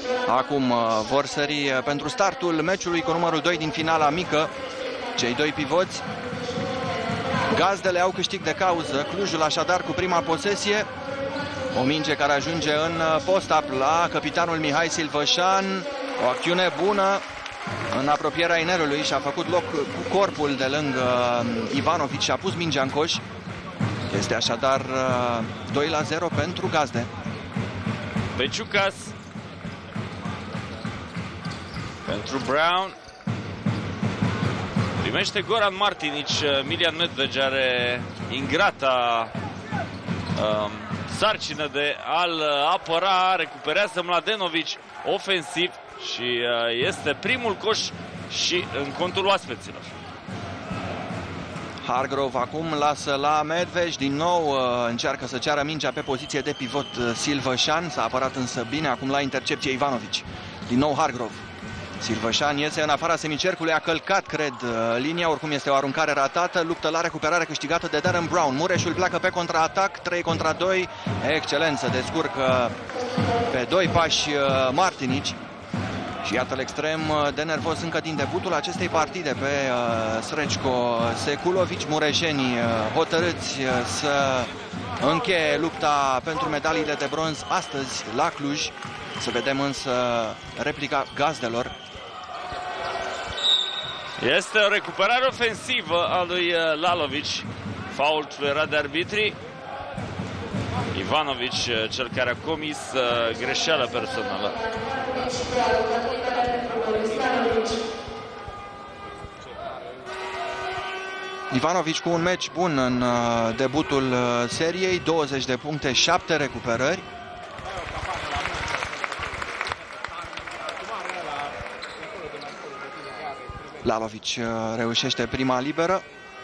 Acum vor sări pentru startul meciului cu numărul 2 din finala mică. Cei doi pivoți. Gazdele au câștig de cauză. Clujul așadar cu prima posesie. O minge care ajunge în post-up la capitanul Mihai Silvășan. O acțiune bună în apropierea inerului și a făcut loc cu corpul de lângă Ivanovici și a pus mingea în coș. Este așadar 2-0 pentru Gazde. Peciucas pentru Brown. Primește Goran Martinici. Milian Medved are ingrata sarcină de a-l apăra. Recuperează Mladenovici ofensiv și este primul coș și în contul oaspeților. Hargrove acum lasă la Medved, din nou încearcă să ceară mingea pe poziție de pivot Silvășan, s-a apărat însă bine, acum la intercepție Ivanovici. Din nou Hargrove. Silvășan iese în afara semicercului, a călcat, cred, linia, oricum este o aruncare ratată, luptă la recuperare câștigată de Darren Brown. Mureșul pleacă pe contraatac, 3 contra 2, excelență, descurcă pe 2 pași Martinici. Și iată-l extrem de nervos încă din debutul acestei partide pe Srecko Sekulovici. Mureșenii hotărâți să încheie lupta pentru medaliile de bronz astăzi la Cluj. Să vedem însă replica Gazdelor. Este o recuperare ofensivă a lui Lalovici. Fault fluierat de arbitri. Ivanovici, cel care a comis greșeală personală. Ivanovici cu un meci bun în debutul seriei, 20 de puncte, 7 recuperări. Lalovici reușește prima liberă.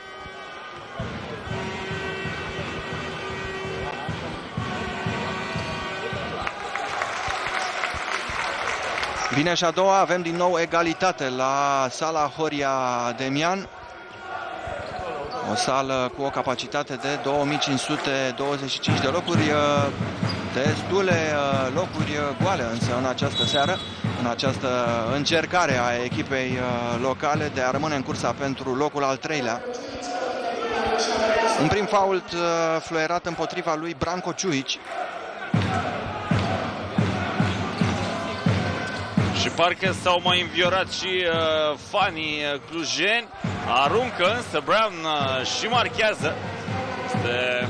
Vine și a doua, avem din nou egalitate la sala Horia Demian. O sală cu o capacitate de 2525 de locuri, destule locuri goale însă în această seară, în această încercare a echipei locale de a rămâne în cursa pentru locul al treilea. Un prim fault fluierat împotriva lui Branko Ciuici. Și parcă s-au mai înviorat și fanii clujeni. Aruncă însă Brown și marchează. Este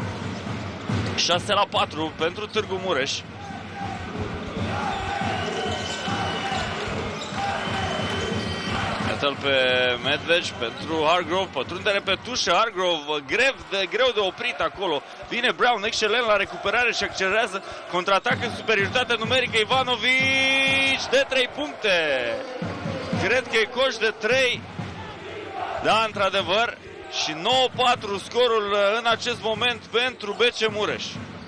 6-4 pentru Târgu Mureș. Iată-l pe Medved pentru Hargrove. Pătrundere pe tușă. Hargrove greu de oprit acolo. Vine Brown excelent la recuperare și accelerează contraatac în superioritate numerică. Ivanovici de 3 puncte. Cred că e coș de 3. Da, într-adevăr. Și 9-4 scorul în acest moment pentru BC Mureș.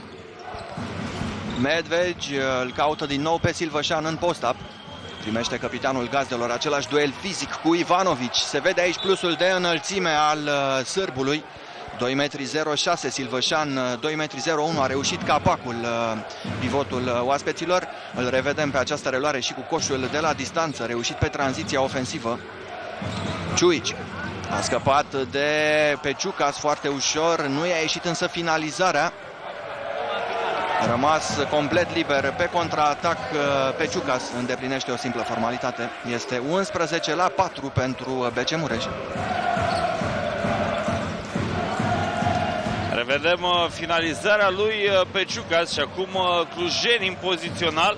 Medved îl caută din nou pe Silvășan în post-up. Primește capitanul Gazdelor același duel fizic cu Ivanovici. Se vede aici plusul de înălțime al sârbului. 2,06 m Silvășan, 2,01 m a reușit capacul pivotul oaspeților. Îl revedem pe această reluare și cu coșul de la distanță, reușit pe tranziția ofensivă. Ciuici a scăpat de Peciucas foarte ușor, nu i-a ieșit însă finalizarea. A rămas complet liber pe contraatac. Peciucas îndeplinește o simplă formalitate. Este 11-4 pentru BC Mureș. Revedem finalizarea lui Peciucas și acum clujeni în pozițional.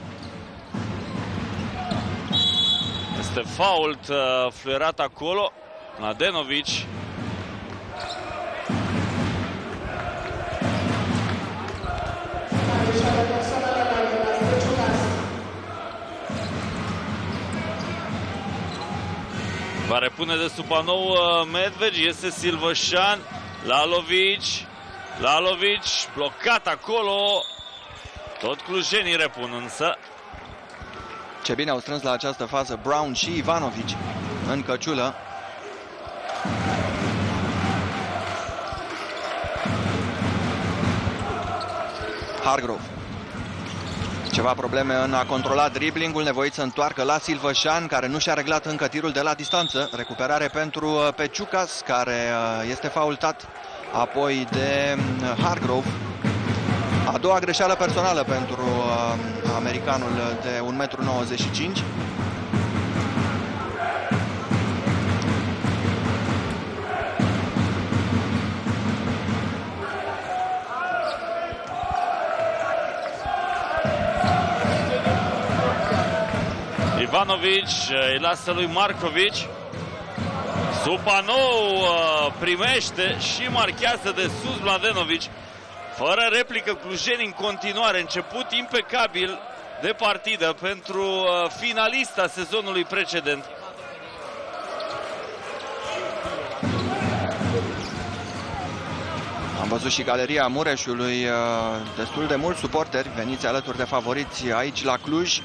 Este fault fluierat acolo. Mladenovici. Va repune de Supanou Medved, este Silvășan, Lalovici blocat acolo, tot clujenii repun însă. Ce bine au strâns la această fază Brown și Ivanovici în căciulă. Hargrove Ceva probleme în a controla driblingul, nevoit să întoarcă la Silvășan, care nu și-a reglat încă tirul de la distanță. Recuperare pentru Peciucas, care este faultat apoi de Hargrove. A doua greșeală personală pentru americanul de 1,95 m. Ivanovic îi lasă lui Markovic. Supanou primește și marchează de sus Mladenovic. Fără replică, clujenii în continuare. Început impecabil de partidă pentru finalista sezonului precedent. Am văzut și galeria Mureșului, destul de mulți suporteri veniți alături de favoriți aici la Cluj.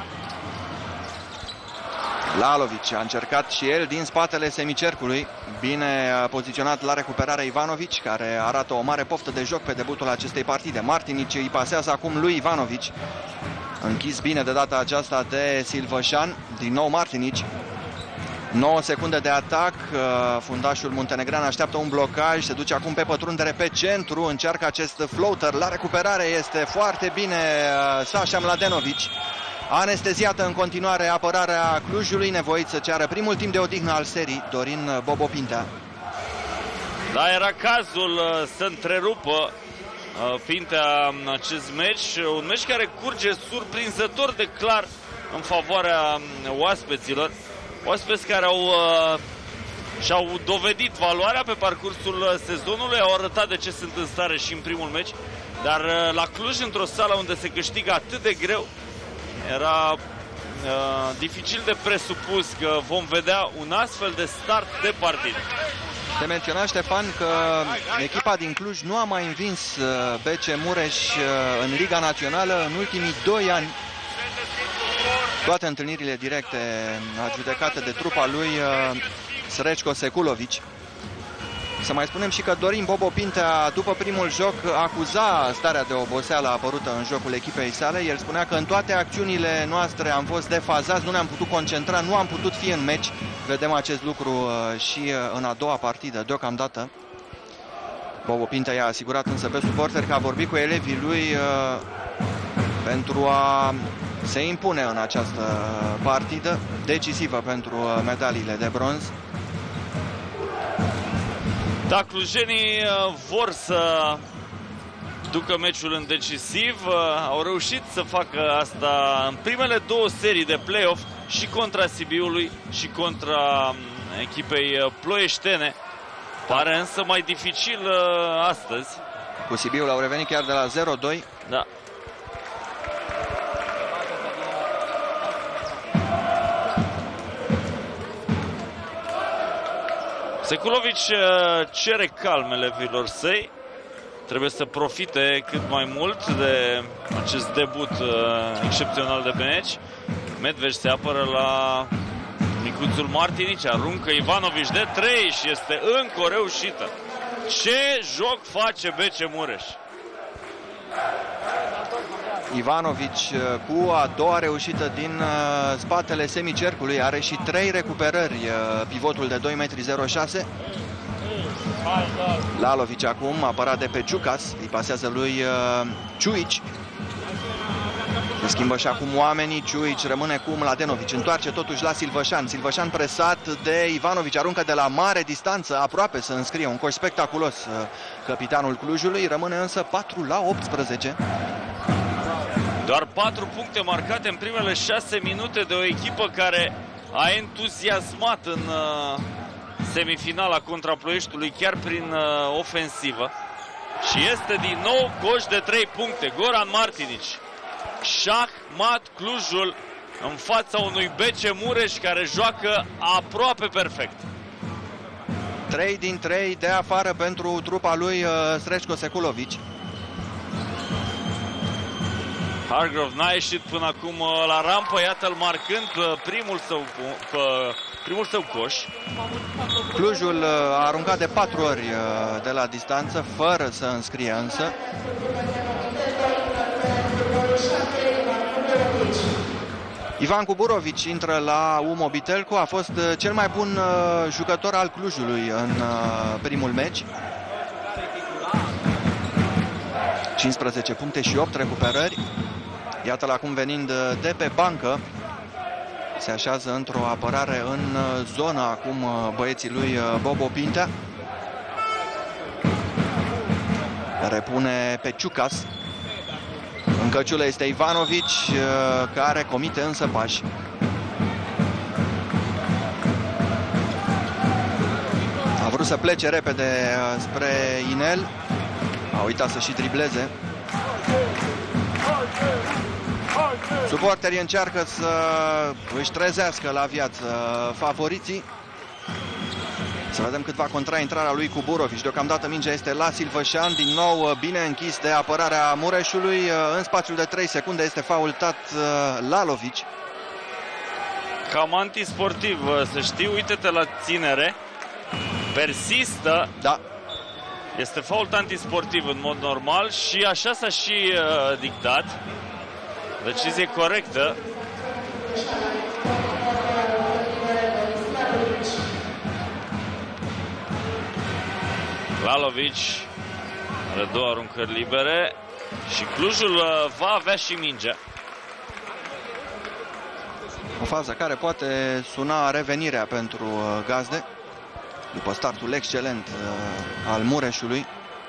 Lalovic a încercat și el din spatele semicercului. Bine poziționat la recuperare Ivanovic, care arată o mare poftă de joc pe debutul acestei partide. Martinic îi pasează acum lui Ivanovic. Închis bine de data aceasta de Silvășan. Din nou Martinic. 9 secunde de atac. Fundașul muntenegrean așteaptă un blocaj. Se duce acum pe pătrundere pe centru. Încearcă acest floater. La recuperare este foarte bine Sasha Mladenovic. Anesteziată în continuare apărarea Clujului, nevoit să ceară primul timp de odihnă al serii, Dorin Bobo Pintea. Da, era cazul să întrerupă Pintea în acest meci, un meci care curge surprinzător de clar în favoarea oaspeților. Oaspeți care și-au dovedit valoarea pe parcursul sezonului, au arătat de ce sunt în stare și în primul meci, dar la Cluj, într-o sală unde se câștigă atât de greu, era dificil de presupus că vom vedea un astfel de start de partidă. Te menționa, Ștefan, că echipa din Cluj nu a mai învins BC Mureș în Liga Națională în ultimii 2 ani. Toate întâlnirile directe adjudecate de trupa lui Srećko Sekulovic. Să mai spunem și că Dorin Bobo Pintea, după primul joc, acuza starea de oboseală apărută în jocul echipei sale. El spunea că în toate acțiunile noastre am fost defazați, nu ne-am putut concentra, nu am putut fi în meci. Vedem acest lucru și în a doua partidă, deocamdată. Bobo Pintea i-a asigurat însă pe suporteri că a vorbit cu elevii lui pentru a se impune în această partidă decisivă pentru medaliile de bronz. Da, clujenii vor să ducă meciul în decisiv. Au reușit să facă asta în primele 2 serii de play-off, și contra Sibiului și contra echipei ploieștene. Pare însă mai dificil astăzi. Cu Sibiul au revenit chiar de la 0-2. Da. Sekulovic cere calm elevilor săi. Trebuie să profite cât mai mult de acest debut excepțional de pe meci. Medveș se apără la micuțul Martinic, aruncă Ivanovic de 3 și este încă o reușită. Ce joc face BC Mureș! Ivanovic cu a doua reușită din spatele semicercului, are și 3 recuperări, pivotul de 2,06 m. Lalovic acum, apărat de Peciucas, îi pasează lui Ciuic. Se schimbă și acum oamenii, Ciuic rămâne cu Mladenovic, întoarce totuși la Silvășan. Silvășan presat de Ivanovic, aruncă de la mare distanță, aproape să înscrie un coș spectaculos capitanul Clujului, rămâne însă 4-18. Doar 4 puncte marcate în primele 6 minute de o echipă care a entuziasmat în semifinala contra Ploieștiului, chiar prin ofensivă. Și este din nou coș de 3 puncte. Goran Martinic. Șah-mat Clujul în fața unui BC Mureș care joacă aproape perfect. 3 din 3 de afară pentru trupa lui Srećko Sekulovic. Hargrove n-a ieșit până acum la rampă, iată-l marcând primul său coș. Clujul a aruncat de 4 ori de la distanță, fără să înscrie însă. Ivan Kuburovic intră la UMO Bitelcu, a fost cel mai bun jucător al Clujului în primul meci. 15 puncte și 8 recuperări. Iată-l acum venind de pe bancă. Se așează într-o apărare în zonă acum băieții lui Bobo Pintea. Repune pe Ciucas. În căciulă este Ivanovic, care comite însă pași. A vrut să plece repede spre inel. A uitat să și dribleze. Suporterii încearcă să își trezească la viață favoriții. Să vedem cât va contra intrarea lui Kuburovic. Deocamdată mingea este la Silvășan. Din nou bine închis de apărarea Mureșului. În spațiul de 3 secunde este faultat Lalovic. Cam antisportiv, să știi, uite-te la ținere. Persistă. Da. Este fault antisportiv în mod normal și așa s-a și dictat. Decizie corectă. Lalovic are două aruncări libere și Clujul va avea și mingea. O fază care poate suna revenirea pentru gazde după startul excelent al Mureșului.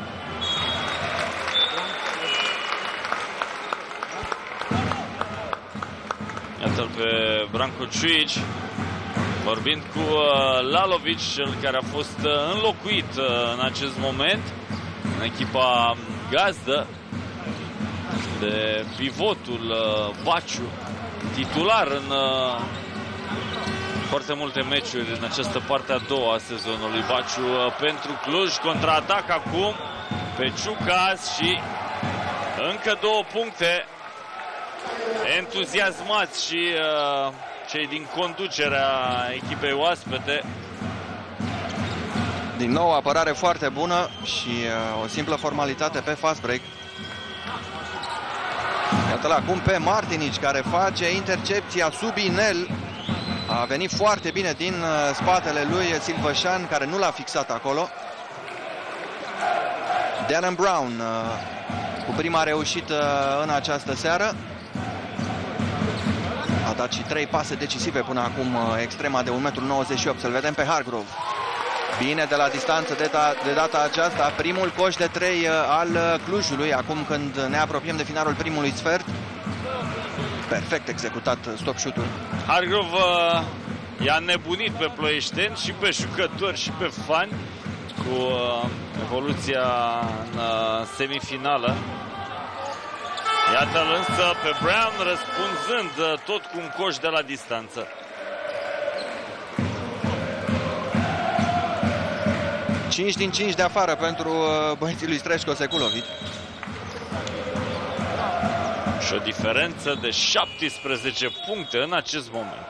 Iată-l pe Branko Ciuic vorbind cu Lalovic, cel care a fost înlocuit în acest moment în echipa gazdă de pivotul Baciu, titular în foarte multe meciuri în această parte a doua a sezonului. Baciu pentru Cluj, contraatac acum pe Ciucas și încă 2 puncte. Entuziasmați și cei din conducerea echipei oaspete. Din nou apărare foarte bună și o simplă formalitate pe fast break. Iată-l acum pe Martinici, care face intercepția sub inel. A venit foarte bine din spatele lui Silvășan, care nu l-a fixat acolo. Darren Brown cu prima reușită în această seară. A dat și 3 pase decisive până acum, extrema de 1,98 m. Să-l vedem pe Hargrove. Bine de la distanță de data aceasta. Primul coș de 3 al Clujului, acum când ne apropiem de finalul primului sfert. Perfect executat stop shoot-ul. Hargrove i-a nebunit pe ploieșteni și pe jucători și pe fani cu evoluția în semifinală. Iată-l însă pe Brown răspunzând tot cu un coș de la distanță. Cinci din 5 de afară pentru băieții lui Streșco Sekulovic. Și o diferență de 17 puncte în acest moment.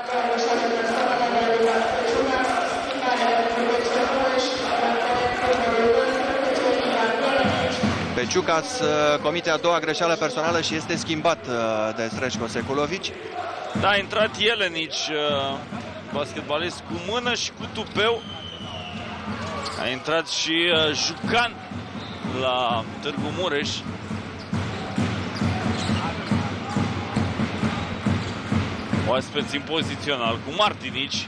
Pe Ciucas comite a doua greșeală personală și este schimbat de Streșco Sekulovic. Da, a intrat Jelenici, basketbalist cu mână și cu tupeu. A intrat și Jucan la Târgu Mureș. Oaspeți în pozițional cu Martinici.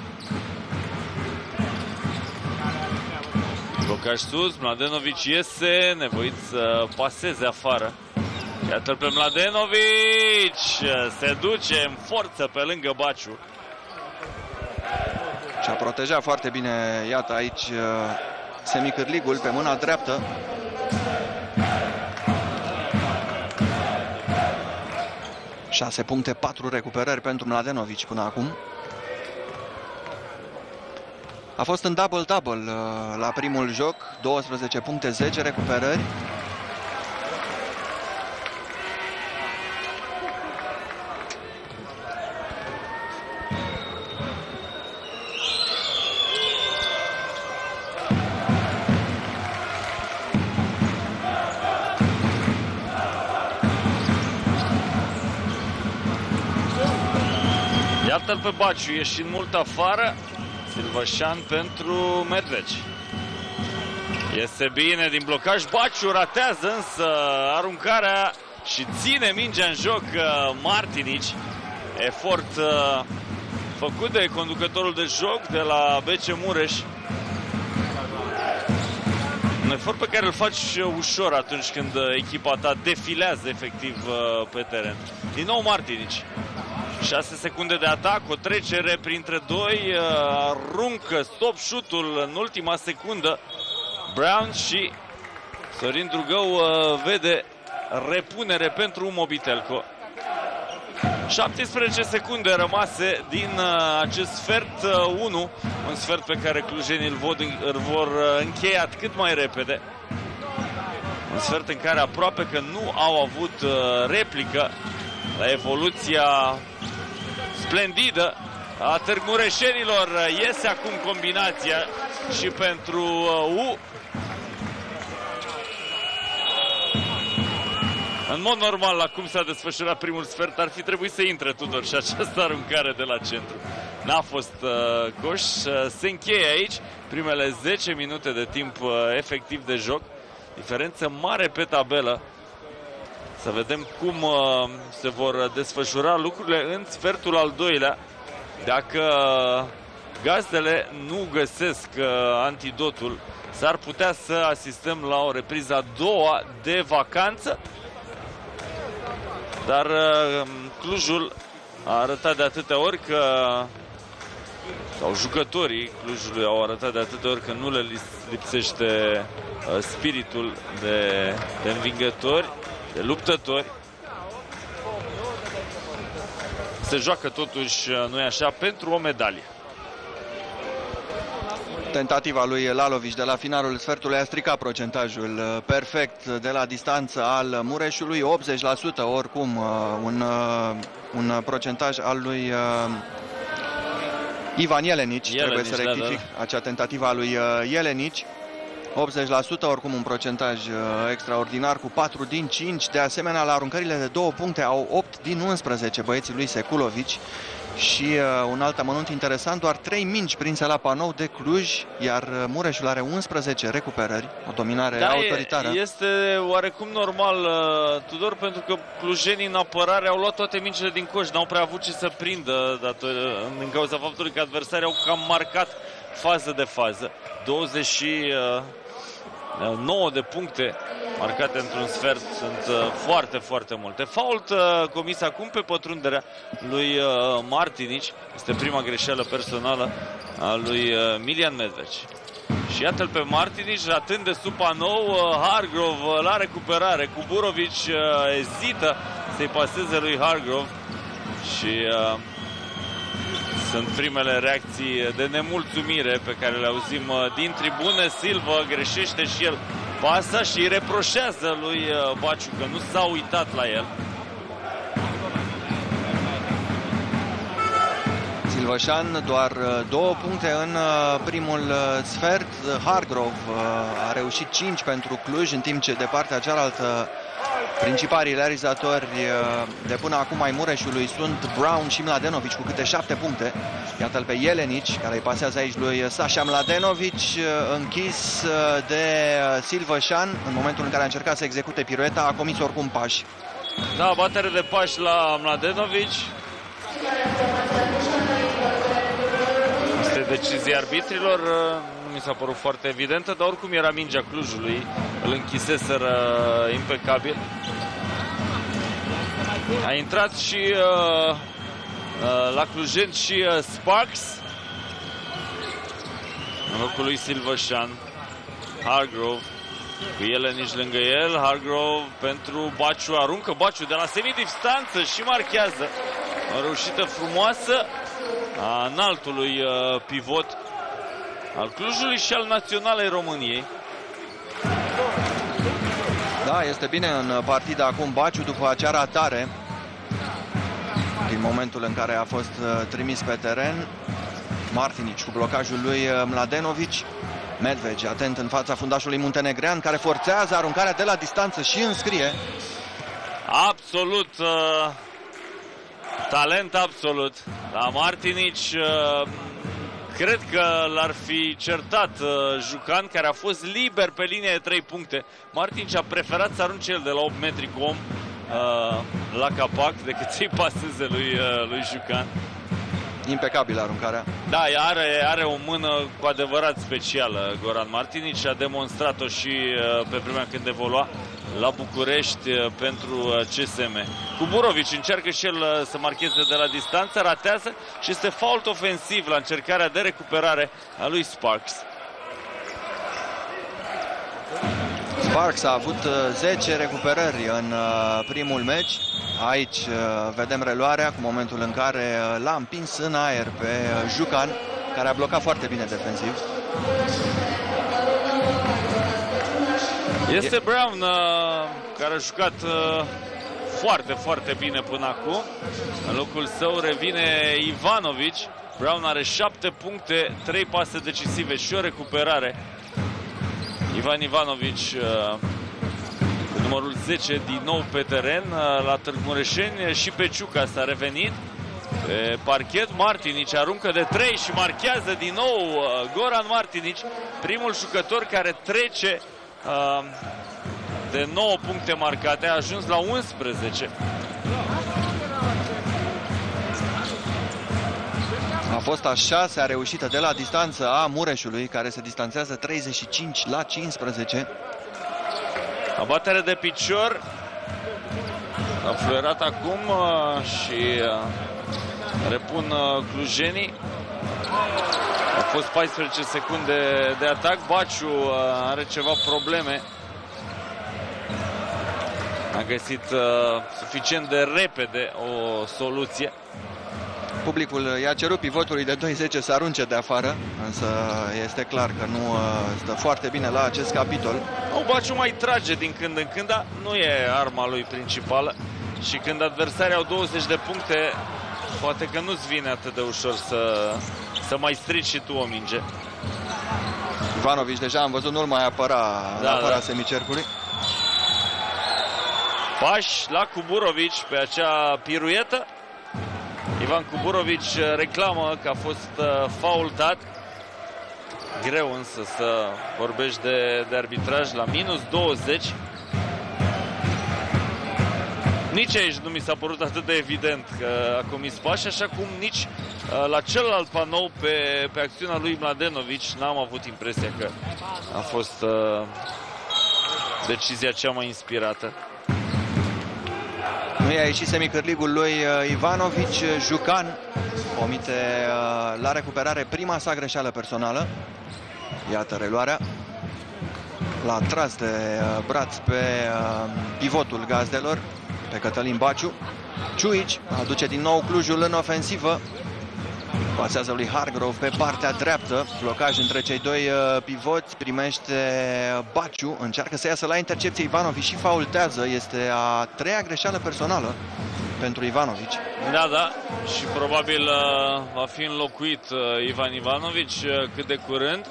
Blocaj sus, Mladenovic iese, nevoit să paseze afară. Iată-l pe Mladenovic, se duce în forță pe lângă Baciu. Și-a protejat foarte bine, iată aici, semicârligul pe mâna dreaptă. Șase puncte, 4 recuperări pentru Mladenovic până acum. A fost în double-double la primul joc, 12 puncte, 10 recuperări. Iată-l pe Baciu, ieșind mult afară. Silvășan pentru Medveci. Iese bine din blocaj, Baciu ratează însă aruncarea și ține mingea în joc Martinici. Efort făcut de conducătorul de joc de la BC Mureș. Un efort pe care îl faci ușor atunci când echipa ta defilează efectiv pe teren. Din nou Martinici. 6 secunde de atac, o trecere printre doi, aruncă stop shoot-ul în ultima secundă Brown și Sorin Drugău vede repunere pentru Mobitelco. 17 secunde rămase din acest sfert 1, un sfert pe care clujenii îl vor încheia cât mai repede. Un sfert în care aproape că nu au avut replică la evoluția splendidă a târgmureșenilor. Iese acum combinația și pentru U. În mod normal, la cum s-a desfășurat primul sfert, ar fi trebuit să intre Tudor și această aruncare de la centru. N-a fost coș. Se încheie aici primele 10 minute de timp efectiv de joc. Diferență mare pe tabelă. Să vedem cum se vor desfășura lucrurile în sfertul al doilea. Dacă gazdele nu găsesc antidotul, s-ar putea să asistăm la o repriză a doua de vacanță. Dar Clujul a arătat de atâtea ori că, sau jucătorii Clujului au arătat de atâtea ori că nu le lipsește spiritul de învingători, de luptători. Se joacă totuși, nu-i așa, pentru o medalie. Tentativa lui Lalovici de la finalul sfertului a stricat procentajul perfect de la distanță al Mureșului, 80% oricum, un procentaj al lui Ivan Jelenici, trebuie să rectific acea tentativă a lui Jelenici. 80% oricum un procentaj extraordinar cu 4 din 5. De asemenea, la aruncările de 2 puncte au 8 din 11 băieții lui Sekulovici. Și un alt amănunt interesant, doar 3 mingi prinse la panou de Cluj, iar Mureșul are 11 recuperări, o dominare autoritară. Este oarecum normal, Tudor, pentru că clujenii în apărare au luat toate mingile din coș, n-au prea avut ce să prindă din cauza faptului că adversarii au cam marcat fază de fază. 29 de puncte marcate într-un sfert sunt foarte, foarte multe. Fault comis acum pe pătrunderea lui Martinici. Este prima greșeală personală a lui Milian Medveci. Și iată-l pe Martinici ratând de sub panou. Hargrove la recuperare. Kuburovici ezită să-i paseze lui Hargrove. Și sunt primele reacții de nemulțumire pe care le auzim din tribune. Silva greșește și el pasa și îi reproșează lui Baciu că nu s-a uitat la el. Silvășan doar 2 puncte în primul sfert. Hargrove a reușit 5 pentru Cluj, în timp ce de partea cealaltă principalii realizatori de până acum ai Mureșului sunt Brown și Mladenovici cu câte 7 puncte. Iată-l pe Jelenici, care îi pasează aici lui Sasha Mladenovici, închis de Silvășan. În momentul în care a încercat să execute pirueta, a comis oricum pași. Da, batere de pași la Mladenovici. Este decizia arbitrilor, mi s-a părut foarte evidentă, dar oricum era mingea Clujului, îl închiseseră impecabil. A intrat și la clujeni și Sparks în locul lui Silvășan. Hargrove cu Jelenici lângă el. Hargrove pentru Baciu, aruncă Baciu de la semidistanță și marchează. O reușită frumoasă a înaltului pivot al Clujului și al Naționalei României. Da, este bine în partida acum Baciu după acea ratare din momentul în care a fost trimis pe teren. Martinici cu blocajul lui Mladenovici. Medveci atent în fața fundașului muntenegrean, care forțează aruncarea de la distanță și înscrie. Absolut talent absolut la Martinic. Cred că l-ar fi certat Jucan, care a fost liber pe linia de 3 puncte. Martinic a preferat să arunce el de la 8 metri cu om la capac decât să-i paseze lui Jucan. Impecabilă aruncarea. Da, are o mână cu adevărat specială Goran Martinic. A demonstrat-o și pe vremea când evolua la București pentru CSM. Kuburovic încearcă și el să marcheze de la distanță, ratează și este fault ofensiv la încercarea de recuperare a lui Sparks. Sparks a avut 10 recuperări în primul meci. Aici vedem reluarea cu momentul în care l-a împins în aer pe Jucan, care a blocat foarte bine defensiv. Este Brown care a jucat foarte, foarte bine până acum. În locul său revine Ivanovic. Brown are 7 puncte, 3 pase decisive și o recuperare. Ivan Ivanovic cu numărul 10 din nou pe teren la Târgu Mureșeni. Și pe Ciuca s-a revenit pe parchet. Martinic aruncă de 3 și marchează din nou Goran Martinic, primul jucător care trece de 9 puncte marcate, a ajuns la 11. A fost a 6-a reușită de la distanță a Mureșului, care se distanțează 35-15. Abatere de picior. A fluierat acum și repun clujenii. Au fost 14 secunde de atac. Baciu are ceva probleme. A găsit suficient de repede o soluție. Publicul i-a cerut pivotului de 2-10 să arunce de afară, însă este clar că nu stă foarte bine la acest capitol. Baciu mai trage din când în când, dar nu e arma lui principală. Și când adversarii au 20 de puncte, poate că nu-ți vine atât de ușor să mai strici și tu o minge. Ivanovic deja am văzut, nu-l mai apăra în afara semicercului. Pași la Kuburovic pe acea piruetă. Ivan Kuburovic reclamă că a fost faultat. Greu însă să vorbești de arbitraj la minus 20. Nici aici nu mi s-a părut atât de evident că a comis pași, așa cum nici la celălalt panou pe acțiunea lui Mladenovic n-am avut impresia că a fost decizia cea mai inspirată. Nu i-a ieșit semicârligul lui Ivanovic. Jucan comite la recuperare prima sa greșeală personală. Iată reluarea. L-a tras de braț pe pivotul gazdelor, pe Cătălin Baciu. Ciuici aduce din nou Clujul în ofensivă. Pasează lui Hargrove pe partea dreaptă. Blocaj între cei doi pivoți. Primește Baciu. Încearcă să iasă la intercepție Ivanovic și faultează. Este a 3-a greșeală personală pentru Ivanovic. Da. Și probabil va fi înlocuit Ivan Ivanovic cât de curând.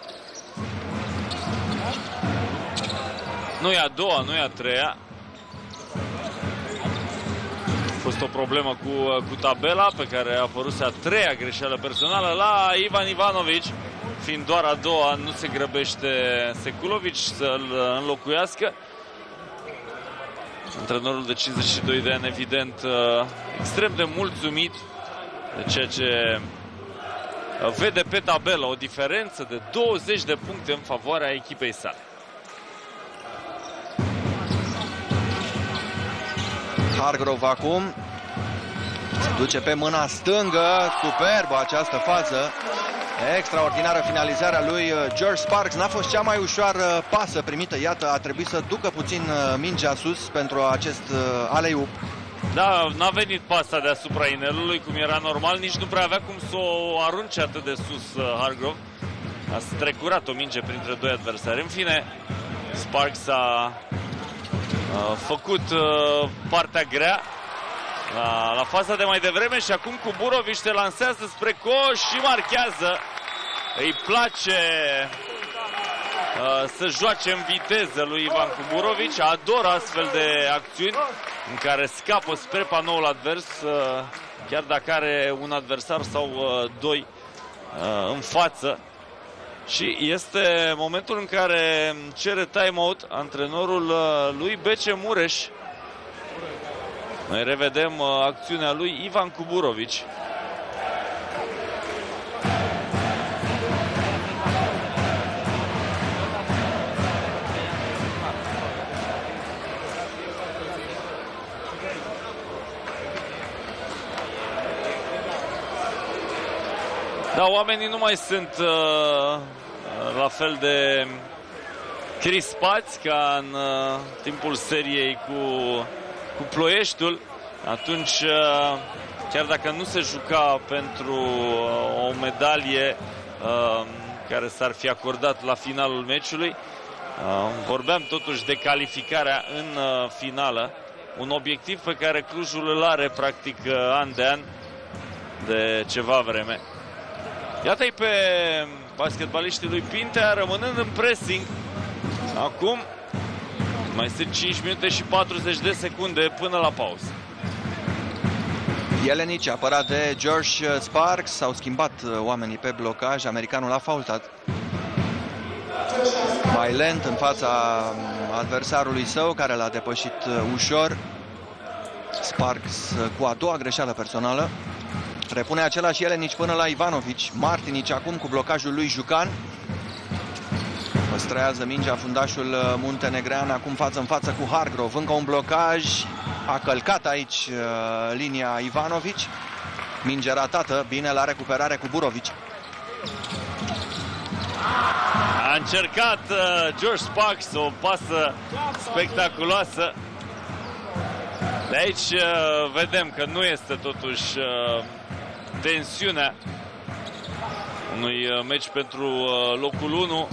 Nu e a doua, nu e a treia. A fost o problemă cu tabela pe care a apărut a 3-a greșeală personală la Ivan Ivanovic. Fiind doar a doua, nu se grăbește Sekulovic să-l înlocuiască. Antrenorul de 52 de ani, evident, extrem de mulțumit de ceea ce vede pe tabelă, o diferență de 20 de puncte în favoarea echipei sale. Hargrove acum se duce pe mâna stângă. Superbă această fază. Extraordinară finalizarea lui George Sparks. N-a fost cea mai ușoară pasă primită. Iată, a trebuit să ducă puțin mingea sus pentru acest alley-oop. Da, n-a venit pasa deasupra inelului cum era normal. Nici nu prea avea cum să o arunce atât de sus Hargrove. A strecurat o minge printre doi adversari. În fine, Sparks a făcut partea grea la faza de mai devreme și acum Kuburovic se lansează spre coș și marchează. Îi place să joace în viteză lui Ivan Kuburovic, adoră astfel de acțiuni în care scapă spre panoul advers, chiar dacă are un adversar sau doi în față. Și este momentul în care cere timeout antrenorul lui Bece Mureș. Noi revedem acțiunea lui Ivan Kuburovici. Da, oamenii nu mai sunt la fel de crispați ca în timpul seriei cu Ploieștiul. Atunci, chiar dacă nu se juca pentru o medalie care s-ar fi acordat la finalul meciului, vorbeam totuși de calificarea în finală, un obiectiv pe care Clujul îl are practic an de an de ceva vreme. Iată-i pe basketbaliștii lui Pintea rămânând în pressing. Acum mai sunt 5 minute și 40 de secunde până la pauză. Jelenic apărat de George Sparks. S-au schimbat oamenii pe blocaj. Americanul a faultat. Mai lent în fața adversarului său, care l-a depășit ușor. Sparks cu a doua greșeală personală. Repune același Jelenic până la Ivanovici. Martinici acum cu blocajul lui Jucan. Păstrează mingea fundașul muntenegrean, acum față în față cu Hargrove. Încă un blocaj. A călcat aici linia Ivanovici. Minge ratată. Bine la recuperare cu Burovici. A încercat George Sparks o pasă spectaculoasă. De aici vedem că nu este totuși tensiunea unui meci pentru locul 1.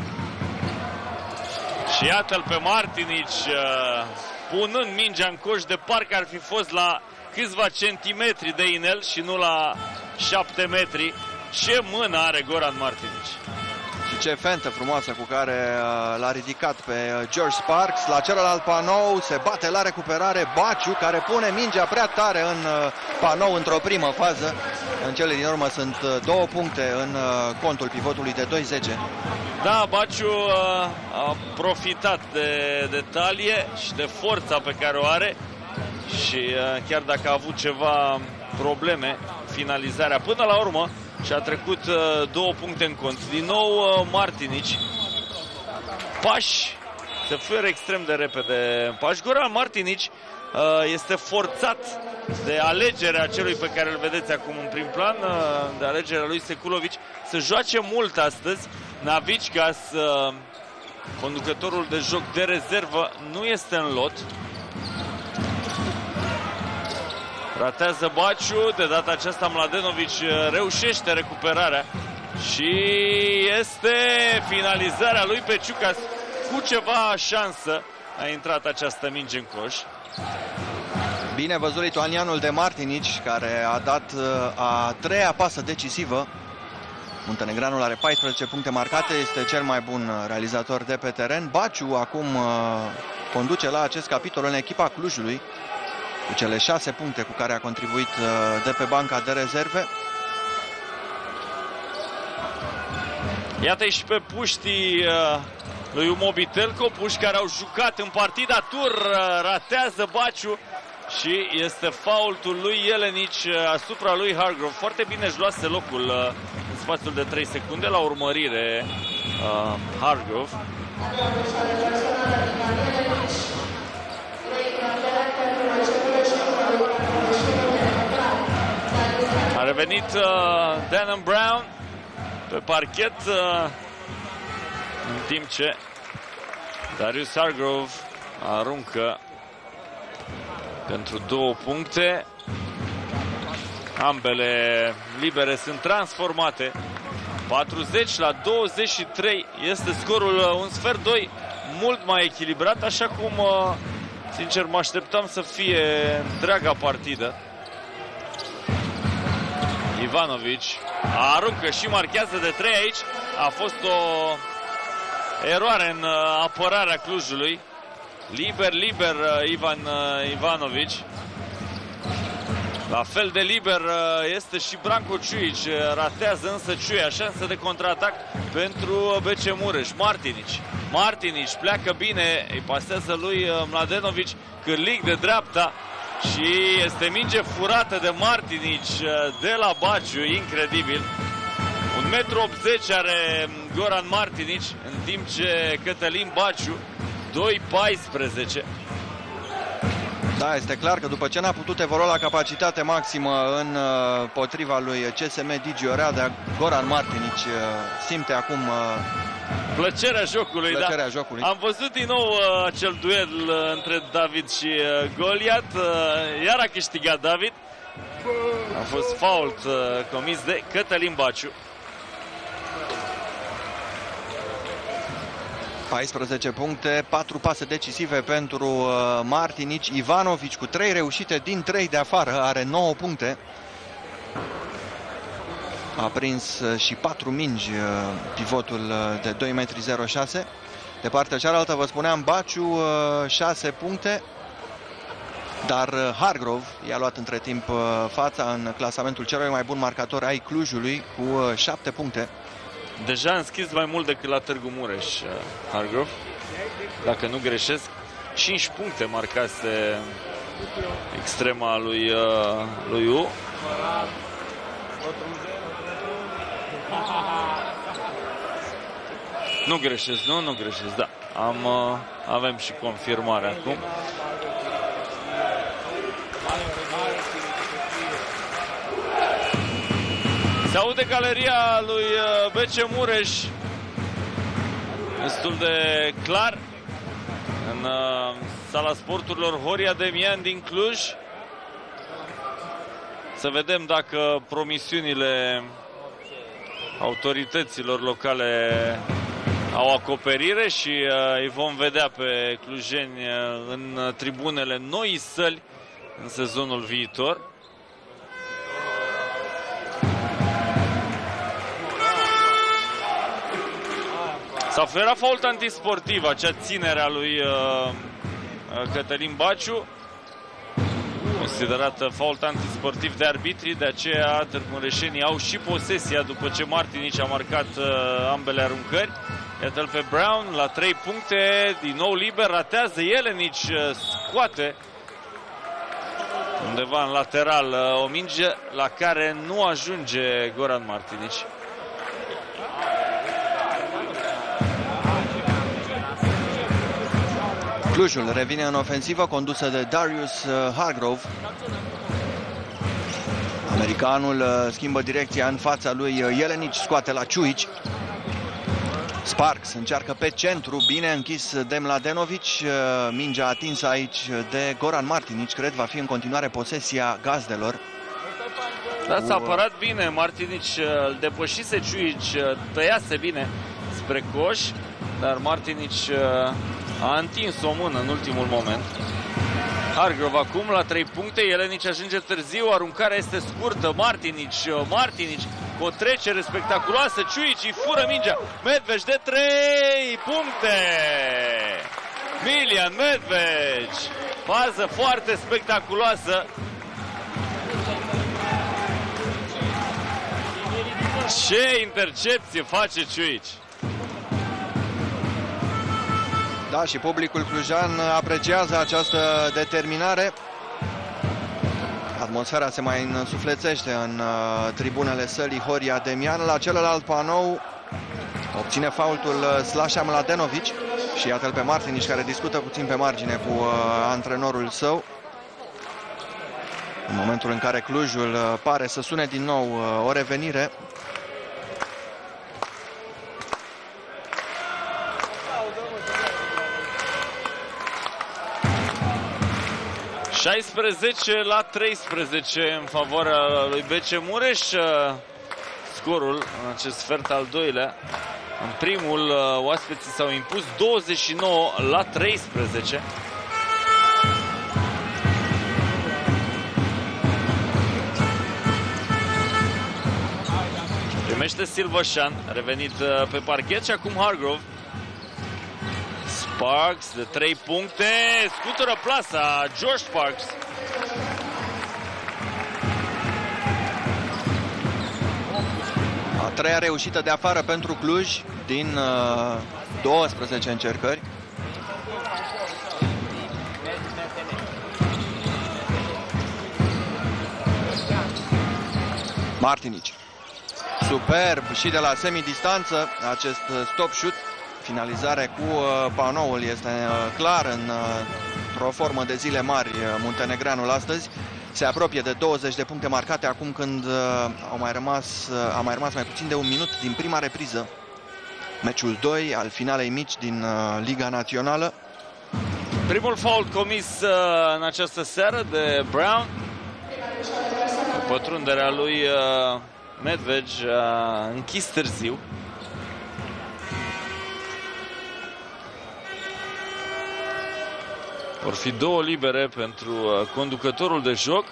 Și iată-l pe Martinici punând mingea în coș de parcă ar fi fost la câțiva centimetri de inel și nu la 7 metri. Ce mână are Goran Martinici! Și ce fentă frumoasă cu care l-a ridicat pe George Sparks. La celălalt panou se bate la recuperare Baciu, care pune mingea prea tare în panou într-o primă fază. În cele din urmă sunt 2 puncte în contul pivotului de 2-10. Da, Baciu a profitat de talie și de forța pe care o are. Și chiar dacă a avut ceva probleme, finalizarea până la urmă, și a trecut 2 puncte în cont. Din nou Martinici. Pași. Se fluieră extrem de repede. Pași. Goran Martinici este forțat de alegerea celui pe care îl vedeți acum în prim plan, de alegerea lui Sekulovici. Se joace mult astăzi. Navickas, conducătorul de joc de rezervă, nu este în lot. Ratează Baciu, de data aceasta Mladenovici reușește recuperarea și este finalizarea lui Peciucas cu ceva șansă. A intrat această minge în coș. Bine văzut lituanianul de Martinici, care a dat a 3-a pasă decisivă. Muntenegranul are 14 puncte marcate, este cel mai bun realizator de pe teren. Baciu acum conduce la acest capitol în echipa Clujului, cu cele 6 puncte cu care a contribuit de pe banca de rezerve. Iată-i și pe puștii lui Umobitelco, puși care au jucat în partida tur. Ratează Baciu și este faultul lui Jelenici asupra lui Hargrove. Foarte bine își luase locul în spațiul de 3 secunde la urmărire Hargrove. A revenit Dannon Brown pe parchet, în timp ce Darius Hargrove aruncă pentru 2 puncte. Ambele libere sunt transformate. 40-23 este scorul, un sfert 2 mult mai echilibrat, așa cum sincer mă așteptam să fie întreaga partidă. Ivanovici aruncă și marchează de 3 aici. A fost o eroare în apărarea Clujului. Liber Ivan Ivanovic. La fel de liber este și Branko Čujic, ratează însă Čuja, șansă de contraatac pentru BC Mureș. Martinic pleacă bine, îi pasează lui Mladenovic, Cârlig de dreapta și este minge furată de Martinic de la Baciu, incredibil. 1,80 m are Goran Martinic, în timp ce Cătălin Baciu 2,14 m. Da, este clar că după ce n-a putut evolua la capacitate maximă în potriva lui CSM Digi Oradea, Goran Martinic simte acum plăcerea jocului. Jocului. Am văzut din nou acel duel între David și Goliat. Iar a câștigat David. A fost fault comis de Cătălin Baciu. 14 puncte, 4 pase decisive pentru Martinic. Ivanovic cu 3 reușite din 3 de afară, are 9 puncte. A prins și 4 mingi pivotul de 2,06 m. De partea cealaltă, vă spuneam, Baciu 6 puncte, dar Hargrove i-a luat între timp fața în clasamentul celui mai bun marcator ai Clujului cu 7 puncte. Deja înscris mai mult decât la Târgu Mureș, Hargrove, dacă nu greșesc. 5 puncte marcase extrema lui U. Nu greșesc, nu greșesc, da. Avem și confirmare acum. Se aude galeria lui BC Mureș destul de clar în sala sporturilor Horia Demian din Cluj. Să vedem dacă promisiunile autorităților locale au acoperire și îi vom vedea pe clujeni în tribunele noii săli în sezonul viitor. S-a oferat fault antisportiv, acea ținere a lui Cătălin Baciu, considerată fault antisportiv de arbitri, de aceea târgumureșenii au și posesia după ce Martinic a marcat ambele aruncări. Iată-l pe Brown la 3 puncte, din nou liber, ratează Jelenic, scoate undeva în lateral o minge la care nu ajunge Goran Martinic. Clujul revine în ofensivă, condusă de Darius Hargrove. Americanul schimbă direcția în fața lui Jelenic, scoate la Čujic. Sparks încearcă pe centru, bine închis de Mladenovic. Mingea atinsă aici de Goran Martinic, cred va fi în continuare posesia gazdelor. Da, s-a apărat bine, Martinic îl depășise, Čujic tăiase bine spre coș, dar Martinic a întins o mână în ultimul moment. Hargrove acum la 3 puncte, Jelenic ajunge târziu, aruncarea este scurtă, Martinic cu o trecere spectaculoasă, Čujic îi fură mingea, Medveci de 3 puncte! Milian Medveci, fază foarte spectaculoasă. Ce intercepție face Čujic! Da, și publicul clujan apreciază această determinare. Atmosfera se mai însuflețește în tribunele sălii Horia Demian. La celălalt panou obține faultul Slașa Mladenovic și iată-l pe Martinic care discută puțin pe margine cu antrenorul său. În momentul în care Clujul pare să sune din nou o revenire. La 13 în favoarea lui BC Mureș. Scorul în acest sfert al doilea. În primul, oaspeții s-au impus 29-13. Primește Silvășan, revenit pe parchet, și acum Hargrove. Sparks de 3 puncte, scutură plasa George Sparks. A treia reușită de afară pentru Cluj din 12 încercări. Martinici. Superb și de la semidistanță acest stop shoot. Finalizare cu panoul este clar într-o formă de zile mari muntenegreanul astăzi. Se apropie de 20 de puncte marcate acum când a mai rămas mai puțin de un minut din prima repriză. Meciul 2 al finalei mici din Liga Națională. Primul foul comis în această seară de Brown. Pătrunderea lui Medved a închis târziu. Vor fi 2 libere pentru conducătorul de joc.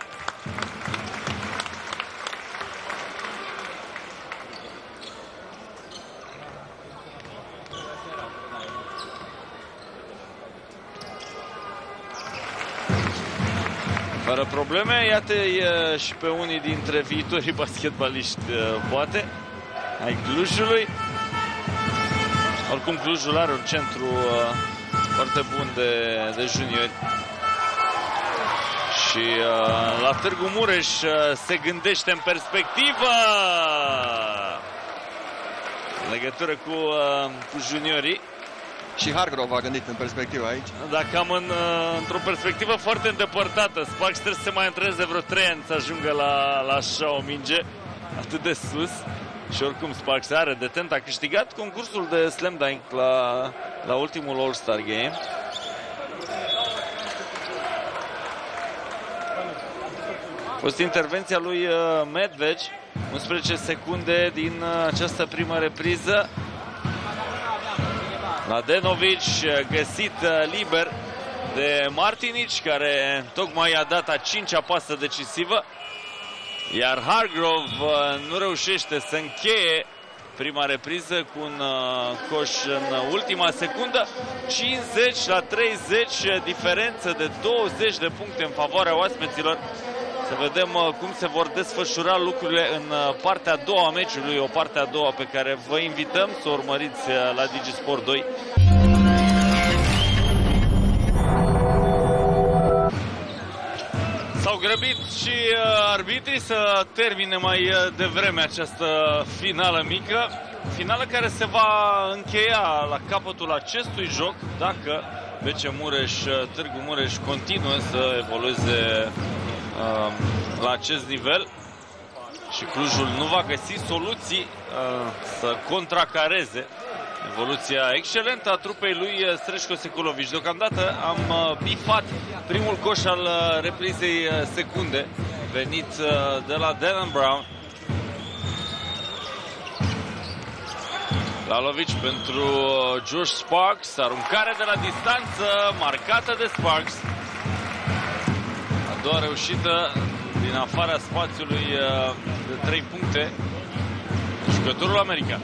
Fără probleme, iată și pe unii dintre viitorii basketbaliști, poate, ai Clujului. Oricum Clujul are un centru foarte bun de juniori. Și la Târgu Mureș se gândește în perspectivă în legătură cu juniorii. Și Hargrove a gândit în perspectivă aici. Dar cam într-o perspectivă foarte îndepărtată. Sparks trebuie să se mai antreneze vreo 3 ani să ajungă la așa o minge atât de sus. Și oricum Sparks are detent. A câștigat concursul de slam dunk la ultimul All-Star Game. A fost intervenția lui Medved. 11 secunde din această primă repriză. Mladenovic găsit liber de Martinici, care tocmai a dat a 5-a pasă decisivă. Iar Hargrove nu reușește să încheie prima repriză cu un coș în ultima secundă. 50-30, diferență de 20 de puncte în favoarea oaspeților. Să vedem cum se vor desfășura lucrurile în partea a doua a meciului, o parte a doua pe care vă invităm să o urmăriți la DigiSport 2. S-au grăbit și arbitrii să termine mai devreme această finală mică. Finală care se va încheia la capătul acestui joc dacă BC Mureș, Târgu Mureș continuă să evolueze la acest nivel și Clujul nu va găsi soluții să contracareze evoluția excelentă a trupei lui Srećko Sekulović. Deocamdată am bifat primul coș al reprizei secunde venit de la Dallin Brown. Lalovic pentru George Sparks, aruncare de la distanță marcată de Sparks. A doua reușită din afara spațiului de 3 puncte. Jucătorul american.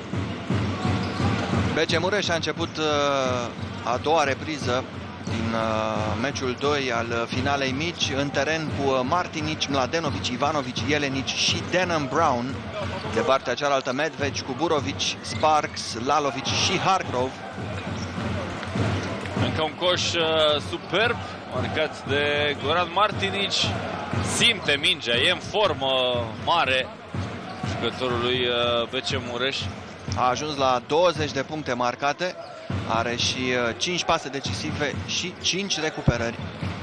BC Mureș a început a doua repriză din meciul 2 al finalei mici în teren cu Martinici, Mladenovic, Ivanovic, Jelenic și Dallin Brown. De partea cealaltă Medved, Kuburovic, Sparks, Lalovic și Hargrove. Încă un coș superb marcat de Goran Martinici. Simte mingea, e în formă mare jucătorul lui BC Mureș. A ajuns la 20 de puncte marcate, are și 5 pase decisive și 5 recuperări.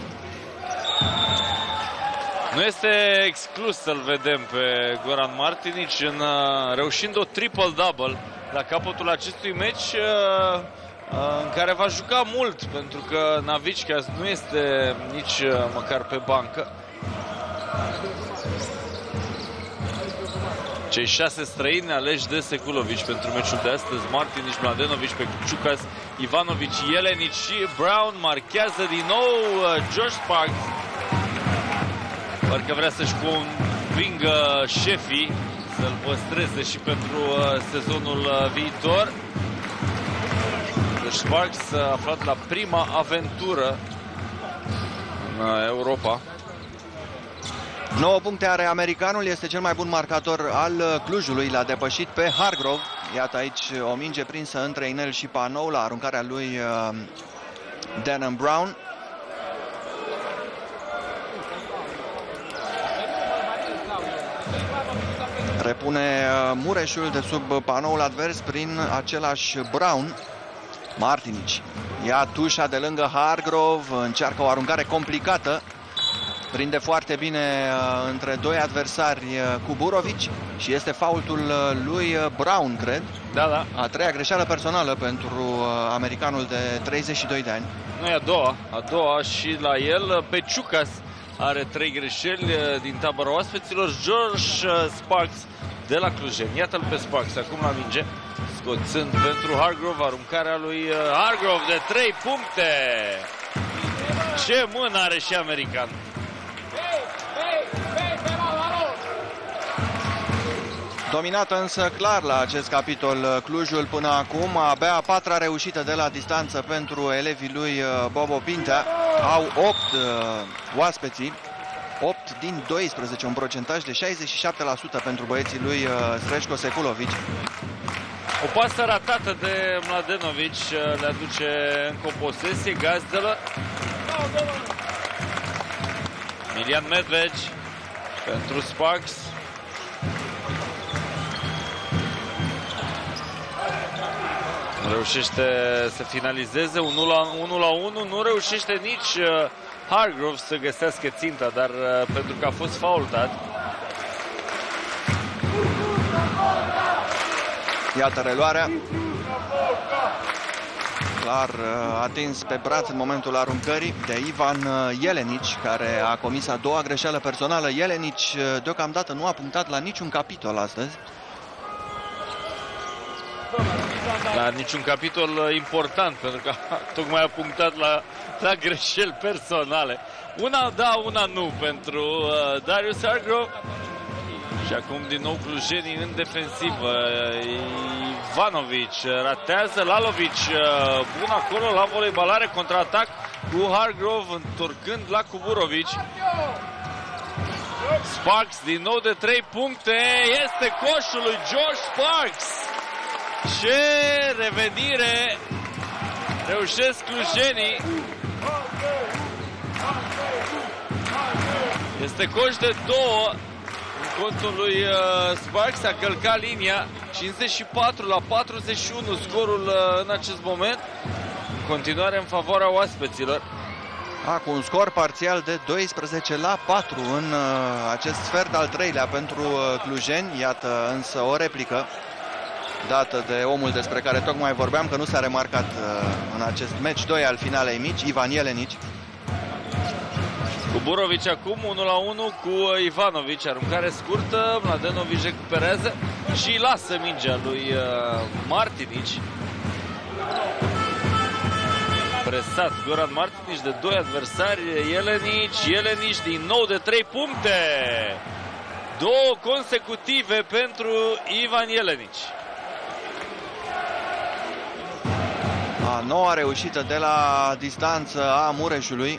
Nu este exclus să-l vedem pe Goran Martinici reușind o triple-double la capătul acestui meci în care va juca mult, pentru că Navicka nu este nici măcar pe bancă. Cei 6 străini aleși de Sekulovic pentru meciul de astăzi: Martinici, Mladenovic, Peciucas, Ivanovic, Jelenic și Brown. Marchează din nou George Sparks. Parcă vrea să-și convingă șefii să-l păstreze și pentru sezonul viitor. Josh Sparks, aflat la prima aventură în Europa. 9 puncte are americanul, este cel mai bun marcator al Clujului, l-a depășit pe Hargrove. Iată aici o minge prinsă între inel și panou la aruncarea lui Denham Brown. Repune Mureșul de sub panoul advers prin același Brown. Martinici ia tușa de lângă Hargrove, încearcă o aruncare complicată. Prinde foarte bine între doi adversari Kuburovic și este faultul lui Brown, cred. Da, da. A treia greșeală personală pentru americanul de 32 de ani. Nu e a doua și la el. Peciucas are 3 greșeli din tabăra oaspeților. Josh Sparks de la Clujeni. Iată-l pe Sparks acum la minge, scoțând pentru Hargrove, aruncarea lui Hargrove de 3 puncte. Ce mână are și american. Dominată însă clar la acest capitol Clujul până acum. Abia a patra reușită de la distanță pentru elevii lui Bobo Pintea. Au 8 oaspeții, 8 din 12, un procentaj de 67% pentru băieții lui Srećko Sekulovic. O pasă ratată de Mladenovic le aduce încă o posesie gazdelă. Milian Medved pentru Sparks. Reușește să finalizeze 1 la 1. Nu reușește nici Hargrove să găsească ținta, dar pentru că a fost faultat. Iată reluarea. Clar atins pe braț în momentul aruncării de Ivan Jelenici, care a comis a doua greșeală personală. Jelenici deocamdată nu a punctat la niciun capitol astăzi. La niciun capitol important, pentru că tocmai a punctat la greșeli personale. Una da, una nu pentru Darius Hargrove. Și acum din nou clujenii în defensivă. Ivanovic ratează, Lalovic bun acolo la voleibalare, contraatac cu Hargrove întorcând la Kuburovic. Sparks din nou de 3 puncte, este coșul lui Josh Sparks. Ce revenire reușesc clujenii. Este coș de 2 în contul lui Sparks. A călcat linia. 54 la 41 scorul în acest moment. În continuare în favoarea oaspeților. Cu un scor parțial de 12 la 4 în acest sfert al treilea pentru clujeni. Iată însă o replică dată de omul despre care tocmai vorbeam, că nu s-a remarcat în acest meci 2 al finalei mici, Ivan Jelenici. Kuburovic acum 1 la 1 cu Ivanovic, aruncare scurtă, Mladenovic recuperează și lasă mingea lui Martinic. Presat Goran Martinic de 2 adversari, Jelenic din nou de 3 puncte. 2 consecutive pentru Ivan Jelenic. A noua reușită de la distanță a Mureșului.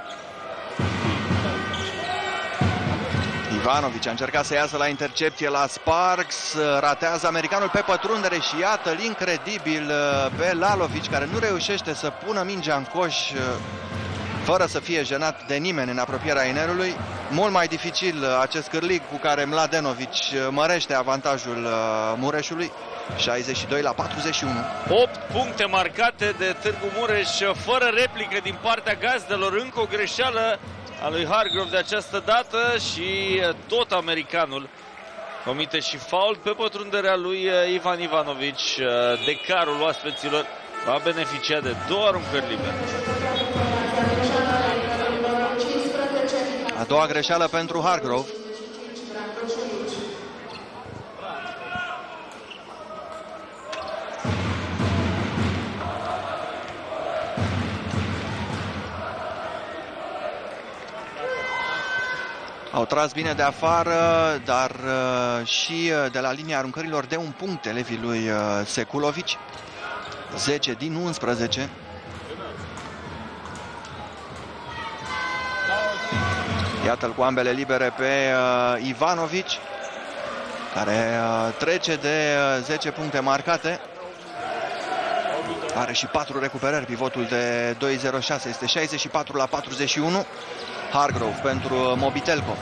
Ivanovic a încercat să iasă la intercepție la Sparks, ratează americanul pe pătrundere și iată-l incredibil pe Lalovic, care nu reușește să pună mingea în coș fără să fie jenat de nimeni în apropierea inerului. Mult mai dificil acest cârlig cu care Mladenovic mărește avantajul Mureșului. 62 la 41. 8 puncte marcate de Târgu Mureș, fără replică din partea gazdelor. Încă o greșeală a lui Hargrove de această dată și tot americanul comite și fault pe pătrunderea lui Ivan Ivanovic. Decarul oaspeților va beneficia de 2 aruncări libere. A doua greșeală pentru Hargrove. Au tras bine de afară, dar și de la linia aruncărilor de 1 punct elevii lui Sekulovic. 10 din 11. Iată-l cu ambele libere pe Ivanovic, care trece de 10 puncte marcate. Are și 4 recuperări, pivotul de 2.06 este 64-41. Hargrove pentru Mobitelko.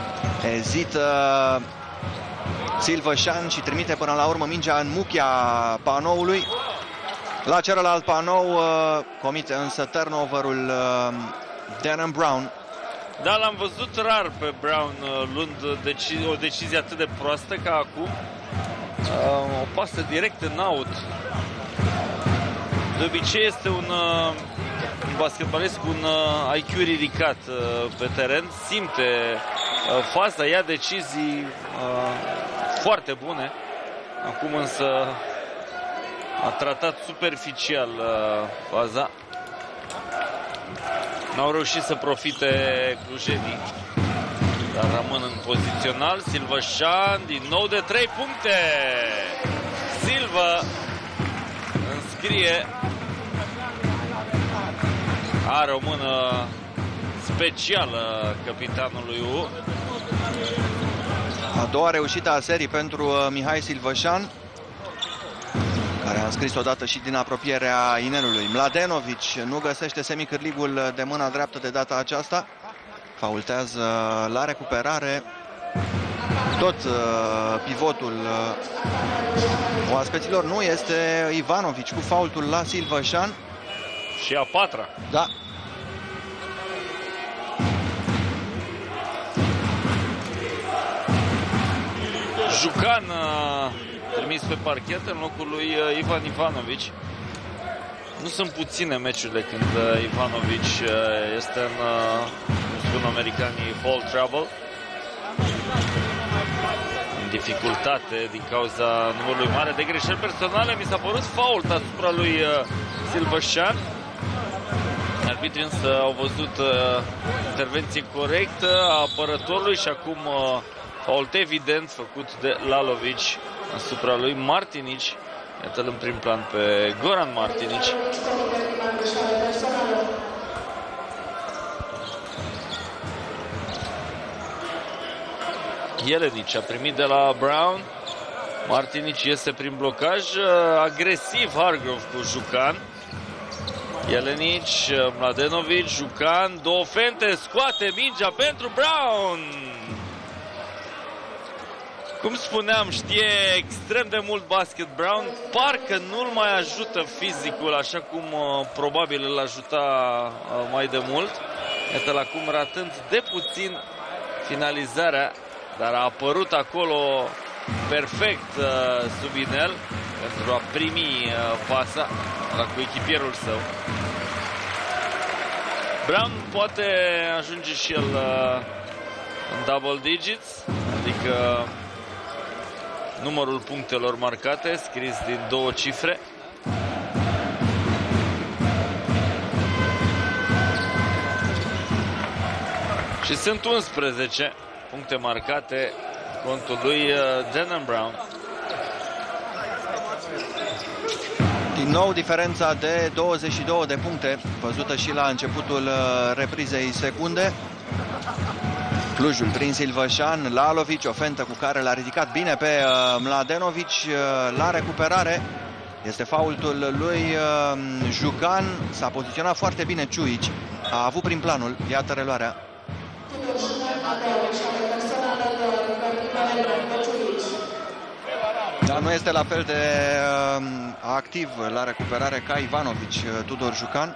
Ezită Silvășan și trimite până la urmă mingea în muchia panoului. La celălalt panou comite însă turnover-ul Darren Brown. Da, l-am văzut rar pe Brown luând o decizie atât de proastă ca acum. O pasă direct în out. De obicei este un basketbalist cu un IQ ridicat pe teren. Simte faza, ia decizii foarte bune. Acum însă a tratat superficial faza. N-au reușit să profite clujenii, dar rămân în pozițional. Silvășan din nou de 3 puncte. Silva înscrie. Are o mână specială capitanului U. A doua reușită a serii pentru Mihai Silvășan, care a înscris odată și din apropierea inelului. Mladenovic nu găsește semicârligul de mâna dreaptă de data aceasta. Faultează la recuperare tot pivotul oaspeților. Nu este Ivanovic cu faultul la Silvășan. Și a patra. Da. Jucan trimis pe parchet în locul lui Ivan Ivanovic. Nu sunt puține meciurile când Ivanovic este în, cum spun americanii, fall trouble. În dificultate din cauza numărului mare de greșeli personale. Mi s-a părut fault asupra lui Silvășan. Arbitrii însă au văzut intervenție corectă a apărătorului și acum fault evident făcut de Lalovic asupra lui Martinic. Iată-l în prim plan pe Goran Martinic. Jelenic a primit de la Brown. Martinic iese prin blocaj. Agresiv Hargrove cu Jucan. Jelenic, Mladenovic, Jucan, două fente, scoate mingea pentru Brown. Cum spuneam, știe extrem de mult basket Brown. Parcă nu-l mai ajută fizicul așa cum probabil îl ajuta mai de mult. Iată-l acum ratând de puțin finalizarea, dar a apărut acolo perfect sub inel pentru a primi pasa la coechipierul său. Brown poate ajunge și el în double digits, adică numărul punctelor marcate, scris din două cifre. Și sunt 11 puncte marcate contul lui Darren Brown. Din nou diferența de 22 de puncte, văzută și la începutul reprizei secunde. Clujul prin Silvășan, Lalovic, o fentă cu care l-a ridicat bine pe Mladenovic la recuperare. Este faultul lui Jucan, s-a poziționat foarte bine Ciuici, a avut prin planul, iată reluarea. Dar nu este la fel de activ la recuperare ca Ivanovic, Tudor Jucan.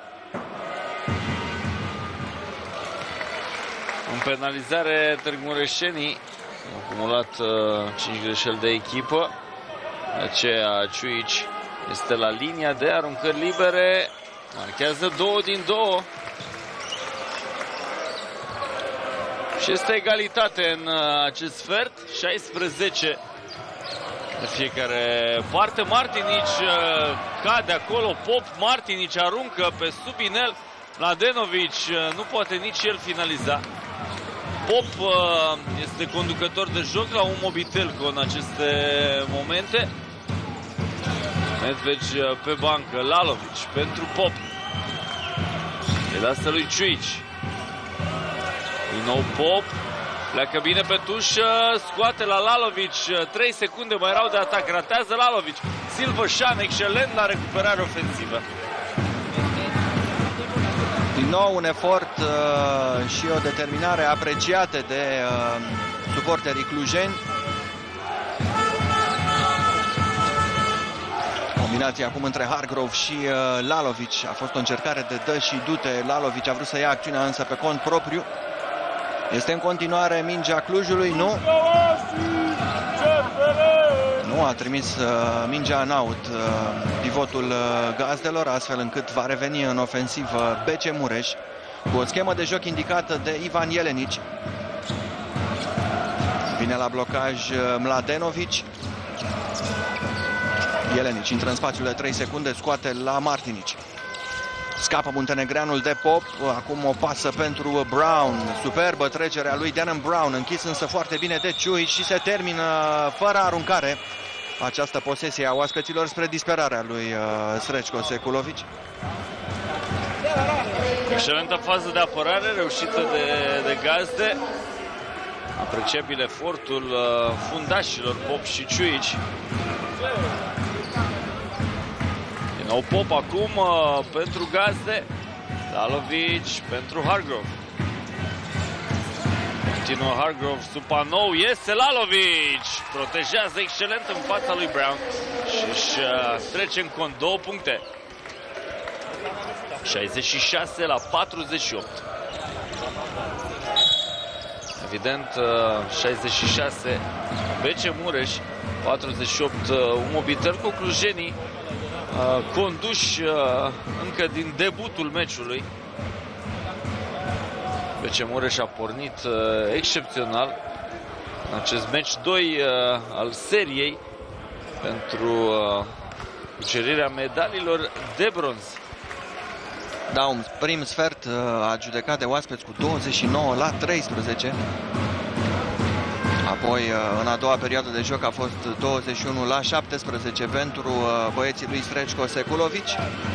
În penalizare, târgumureșenii au acumulat 5 greșeli de echipă. De aceea Ciuici este la linia de aruncări libere. Marchează 2 din 2. Și este egalitate în acest sfert. 16 de fiecare parte. Martinic cade acolo. Pop, Martinic aruncă pe sub inel. Mladenovic nu poate nici el finaliza. Pop este conducător de joc la un Mobitelco în aceste momente. Medveci pe bancă, Lalovic pentru Pop. Îi lasă lui Ciuici. Din nou Pop. Pleacă bine pe tușă, scoate la Lalovic, 3 secunde mai erau de atac, ratează Lalovic. Silvășan, excelent la recuperare ofensivă. Din nou un efort și o determinare apreciate de suporterii clujeni. Combinația acum între Hargrove și Lalovic. A fost o încercare de dă și dute. Lalovic a vrut să ia acțiunea însă pe cont propriu. Este în continuare mingea Clujului, nu. Nu a trimis mingea în out pivotul gazdelor, astfel încât va reveni în ofensivă BC Mureș cu o schemă de joc indicată de Ivan Jelenici. Vine la blocaj Mladenovic. Jelenici intră în spațiul de 3 secunde, scoate la Martinici. Scapă muntenegreanul de Pop, acum o pasă pentru Brown. Superbă trecerea lui Denon Brown, închis însă foarte bine de Ciuici și se termină fără aruncare această posesie a oaspeților spre disperarea lui Srećko Sekulovic. Excelentă fază de apărare reușită de gazde. Apreciabil efortul fundașilor Pop și Ciuici. Din nou Pop acum pentru gazde. Lalovic pentru Hargrove. Continuă Hargrove, Supanou, iese Lalovic. Protejează excelent în fața lui Brown și își trece în cont 2 puncte. 66 la 48. Evident, 66 BC Mureș, 48 Umobitel, cu clujenii conduși încă din debutul meciului. BC Mureș a pornit excepțional în acest meci 2 al seriei pentru cucerirea medaliilor de bronz. Da, un prim sfert adjudecat de oaspeți cu 29 la 13. Apoi, în a doua perioadă de joc a fost 21 la 17 pentru băieții lui Srećko Sekulovic.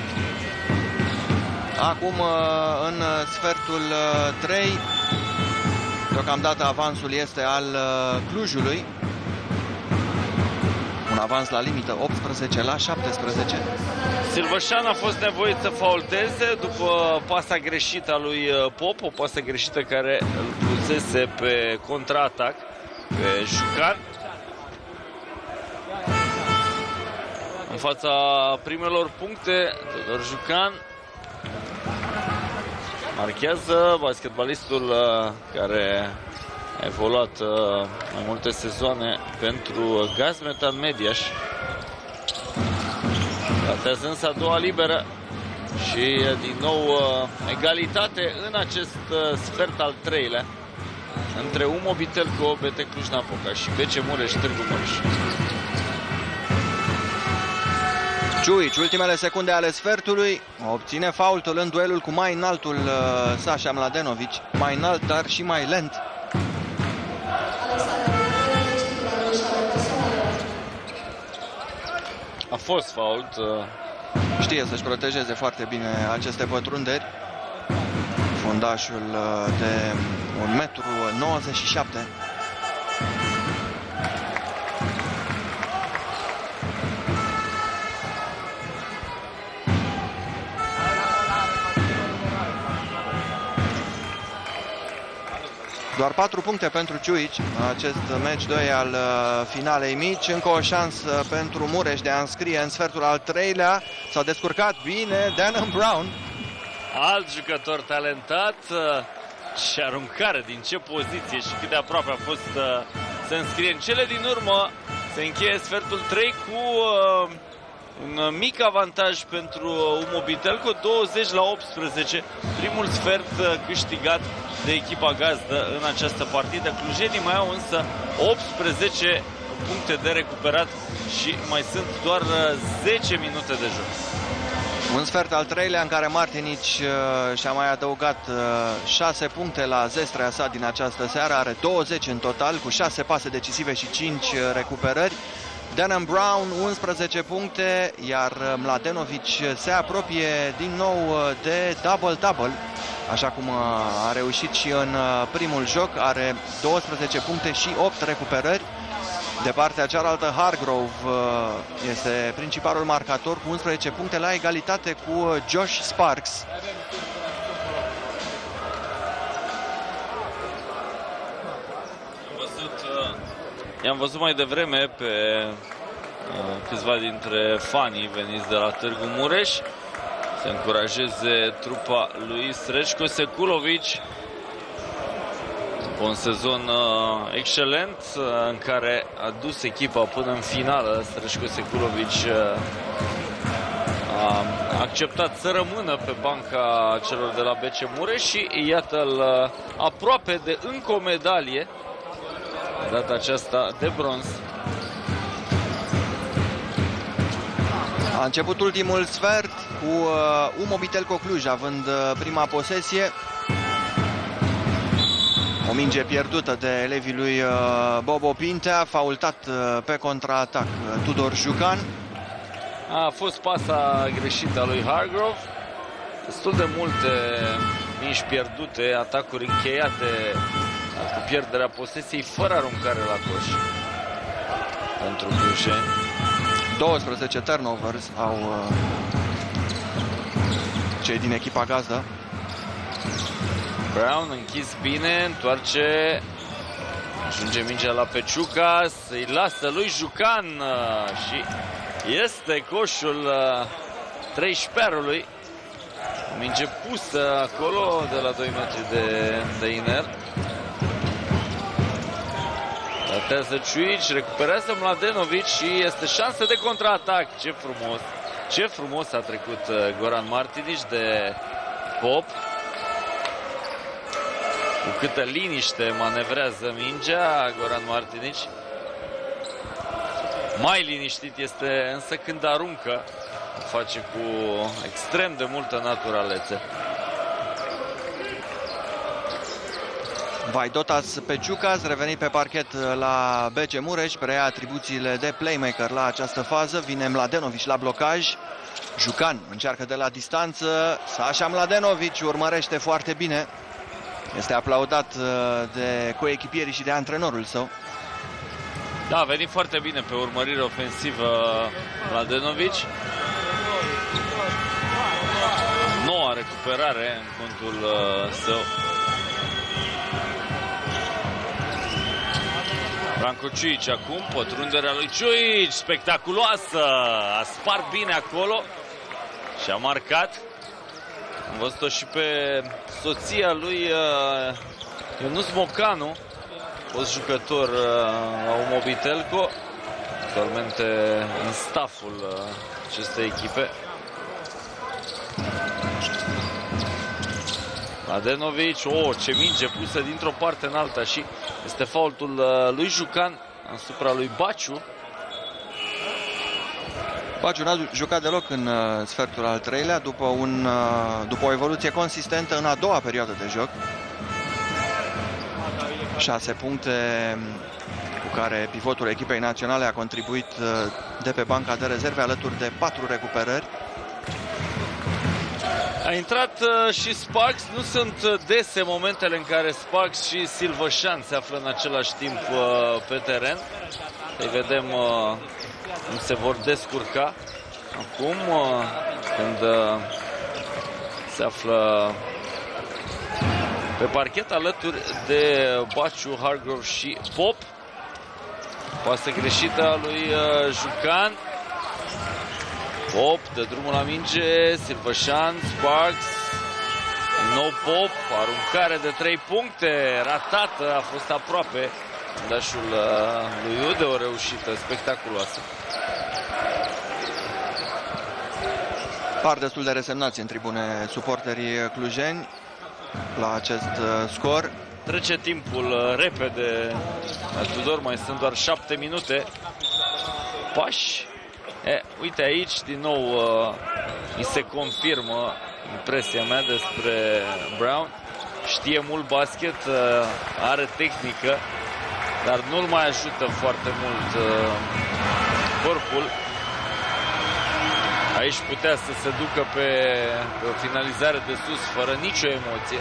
Acum, în sfertul 3, deocamdată avansul este al Clujului. Un avans la limită, 18 la 17. Silvășan a fost nevoit să faulteze după pasa greșită a lui Pop, o pasă greșită care îl pusese pe contraatac pe Jucan. În fața primelor puncte, Teodor Jucan marchează basketbalistul care a evoluat mai multe sezoane pentru Gazmetan Mediaș. Ratează însă a doua liberă și din nou egalitate în acest sfert al treilea între Umobitel cu BT Cluj-Napoca și BC Mureș Târgu Mureș. Ciuici, ultimele secunde ale sfertului, obține faultul în duelul cu mai înaltul Sasha Mladenovic, mai înalt, dar și mai lent. A fost fault. Știe să-și protejeze foarte bine aceste pătrunderi. Fundașul de 1,97 m. Doar 4 puncte pentru Ciuici în acest meci 2 al finalei mici. Încă o șansă pentru Mureș de a înscrie în sfertul al treilea. S-a descurcat bine Denon Brown. Alt jucător talentat. Și aruncare din ce poziție și cât de aproape a fost să înscrie. În cele din urmă se încheie sfertul 3 cu un mic avantaj pentru Umobitel cu 20 la 18. Primul sfert câștigat de echipa gazdă în această partidă. Clujenii mai au însă 18 puncte de recuperat și mai sunt doar 10 minute de joc. Un sfert al treilea în care Martinici și-a mai adăugat 6 puncte la zestrea sa din această seară. Are 20 în total, cu 6 pase decisive și 5 recuperări. Danham Brown 11 puncte, iar Mladenovic se apropie din nou de double-double, așa cum a reușit și în primul joc. Are 12 puncte și 8 recuperări. De partea cealaltă, Hargrove este principalul marcator cu 11 puncte, la egalitate cu Josh Sparks. I-am văzut mai devreme pe câțiva dintre fanii veniți de la Târgu Mureș să încurajeze trupa lui Srećko Sekulovic. Un sezon excelent în care a dus echipa până în finală. Srećko Sekulovic a acceptat să rămână pe banca celor de la BC Mureș și iată-l aproape de încă o medalie, data aceasta de bronz. A început ultimul sfert cu Umobitelco Cluj având prima posesie. O minge pierdută de elevii lui Bobo Pintea, faultat pe contraatac Tudor Jucan. A fost pasa greșită a lui Hargrove. Destul de multe mingi pierdute, atacuri încheiate cu pierderea posesiei fără aruncare la coș pentru clujeni. 12 turnovers au cei din echipa gazdă. Brown închis bine, întoarce, ajunge mingea la Peciuca, îi lasă lui Jucan și este coșul 13-arului. Minge pusă acolo de la 2 metri de iner. Datează Ciuici, recuperează Mladenovic și este șansă de contraatac. Ce frumos! Ce frumos a trecut Goran Martinic de Pop. Cu câtă liniște manevrează mingea Goran Martinic. Mai liniștit este însă când aruncă. O face cu extrem de multă naturalețe. Vaidotas Peciucas, revenit pe parchet la BC Mureș, preia atribuțiile de playmaker la această fază. Vine Mladenovic la blocaj. Jucan încearcă de la distanță. Sasha Mladenovic urmărește foarte bine. Este aplaudat de coechipierii și de antrenorul său. Da, a venit foarte bine pe urmărire ofensivă Mladenovic. Noua recuperare în contul său. Branko Ciuici acum, pătrunderea lui Ciuici, spectaculoasă, a spart bine acolo și a marcat. Am văzut-o și pe soția lui Ionuț Mocanu, fost jucător la Umobitelco, actualmente în stafful acestei echipe. Mladenovic, ce minge pusă dintr-o parte în alta și este faultul lui Jucan asupra lui Baciu. Baciu n-a jucat deloc în sfertul al treilea după o evoluție consistentă în a doua perioadă de joc. 6 puncte cu care pivotul echipei naționale a contribuit de pe banca de rezerve alături de 4 recuperări. A intrat și Sparks. Nu sunt dese momentele în care Sparks și Silvășan se află în același timp pe teren. Să vedem cum se vor descurca acum când se află pe parchet alături de Baciu, Hargrove și Pop. Pasă greșită a lui Jucan. Pop de drumul la minge, Silvășan, Sparks, nou Pop, aruncare de 3 puncte, ratată, a fost aproape dașul lui Ude, o reușită spectaculoasă. Par destul de resemnați în tribune suporterii clujeni la acest scor. Trece timpul repede la Tudor, mai sunt doar 7 minute. Pași. Uite aici, din nou, mi se confirmă impresia mea despre Brown. Știe mult basket, are tehnică, dar nu-l mai ajută foarte mult corpul. Aici putea să se ducă pe o finalizare de sus fără nicio emoție.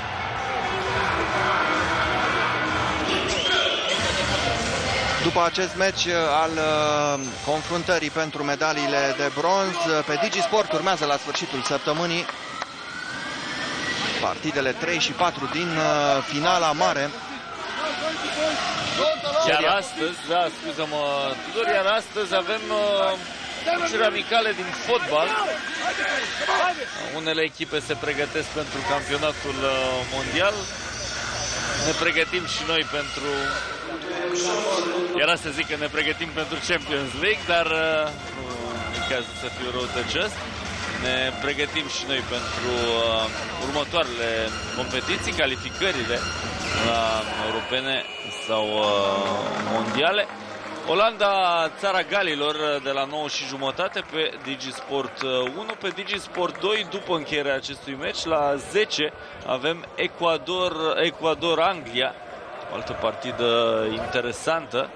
După acest meci al confruntării pentru medaliile de bronz, pe DigiSport urmează la sfârșitul săptămânii partidele 3 și 4 din finala mare. Iar astăzi, da, scuză-mă, Tudor, iar astăzi avem meciuri amicale din fotbal. Unele echipe se pregătesc pentru campionatul mondial. Ne pregătim și noi pentru... Era să zic că ne pregătim pentru Champions League, dar nu e cazul să fiu răutăcios. Ne pregătim și noi pentru următoarele competiții, calificările la europene sau mondiale. Olanda, țara Galilor, de la 9:30 pe DigiSport 1. Pe DigiSport 2, după încheierea acestui meci, la 10 avem Ecuador-Anglia, o altă partidă interesantă.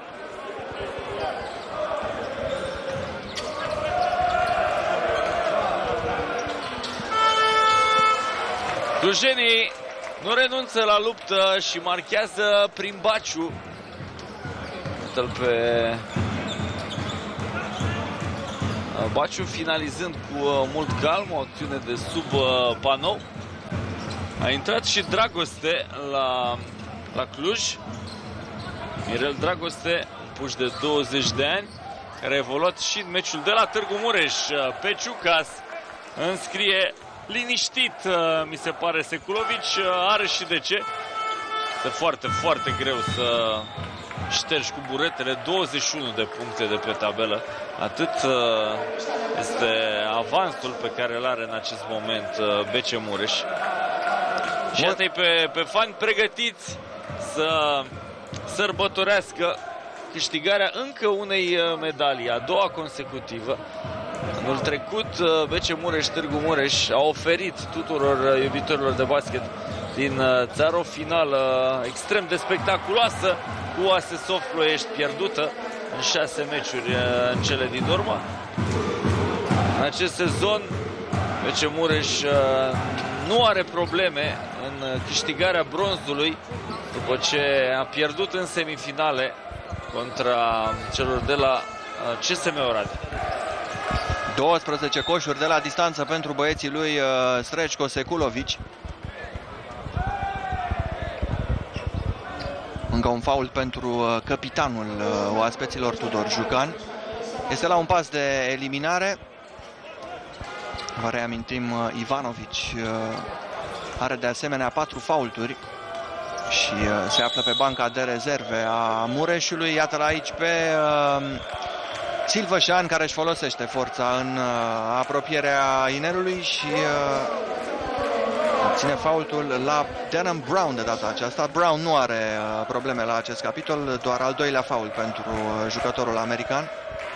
Clujenii nu renunță la luptă și marchează prin Baciu. Uite-l pe Baciu finalizând cu mult calm o acțiune de sub panou. A intrat și Dragoste la Cluj. Mirel Dragoste, un puș de 20 de ani, care a evoluat și în meciul de la Târgu Mureș. Peciucas înscrie liniștit, mi se pare, Sekulovici. Are și de ce. Este foarte, foarte greu să ștergi cu buretele. 21 de puncte de pe tabelă. Atât este avansul pe care îl are în acest moment BC Mureș. Și iată-i pe fani pregătiți să sărbătorească câștigarea încă unei medalii, a doua consecutivă. Anul trecut, BC Mureș, Târgu Mureș a oferit tuturor iubitorilor de basket din țară o finală extrem de spectaculoasă cu ASSOF Ploiești pierdută în 6 meciuri în cele din urmă. În acest sezon, BC Mureș nu are probleme în câștigarea bronzului după ce a pierdut în semifinale contra celor de la CSM Oradea. 12 coșuri de la distanță pentru băieții lui Srecko Sekulovici. Încă un faul pentru capitanul oaspeților, Tudor Jucan. Este la un pas de eliminare. Vă reamintim, Ivanovici are de asemenea 4 faulturi și se află pe banca de rezerve a Mureșului. Iată-l aici pe Silvășan, care își folosește forța în apropierea inelului și ține faultul la Denham Brown de data aceasta. Brown nu are probleme la acest capitol, doar al doilea faul pentru jucătorul american.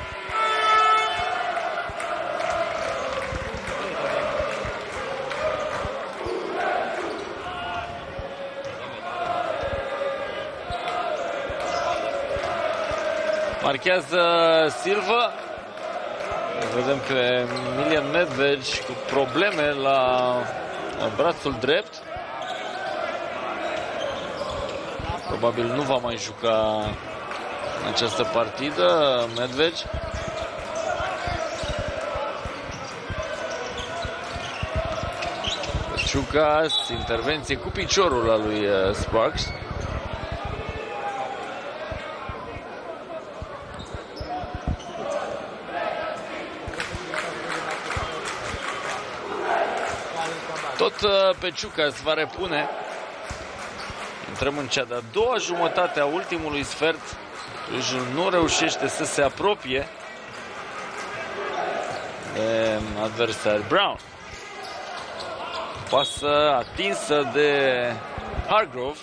Marchează Silva. Vedem pe Milian Medved cu probleme la brațul drept. Probabil nu va mai juca în această partidă Medved. Ciucas, intervenție cu piciorul al lui Sparks. Tot Peciucas va repune. Intrăm în cea de-a doua jumătate a ultimului sfert. Clujul nu reușește să se apropie de adversar. Brown. Pasă atinsă de Hargrove.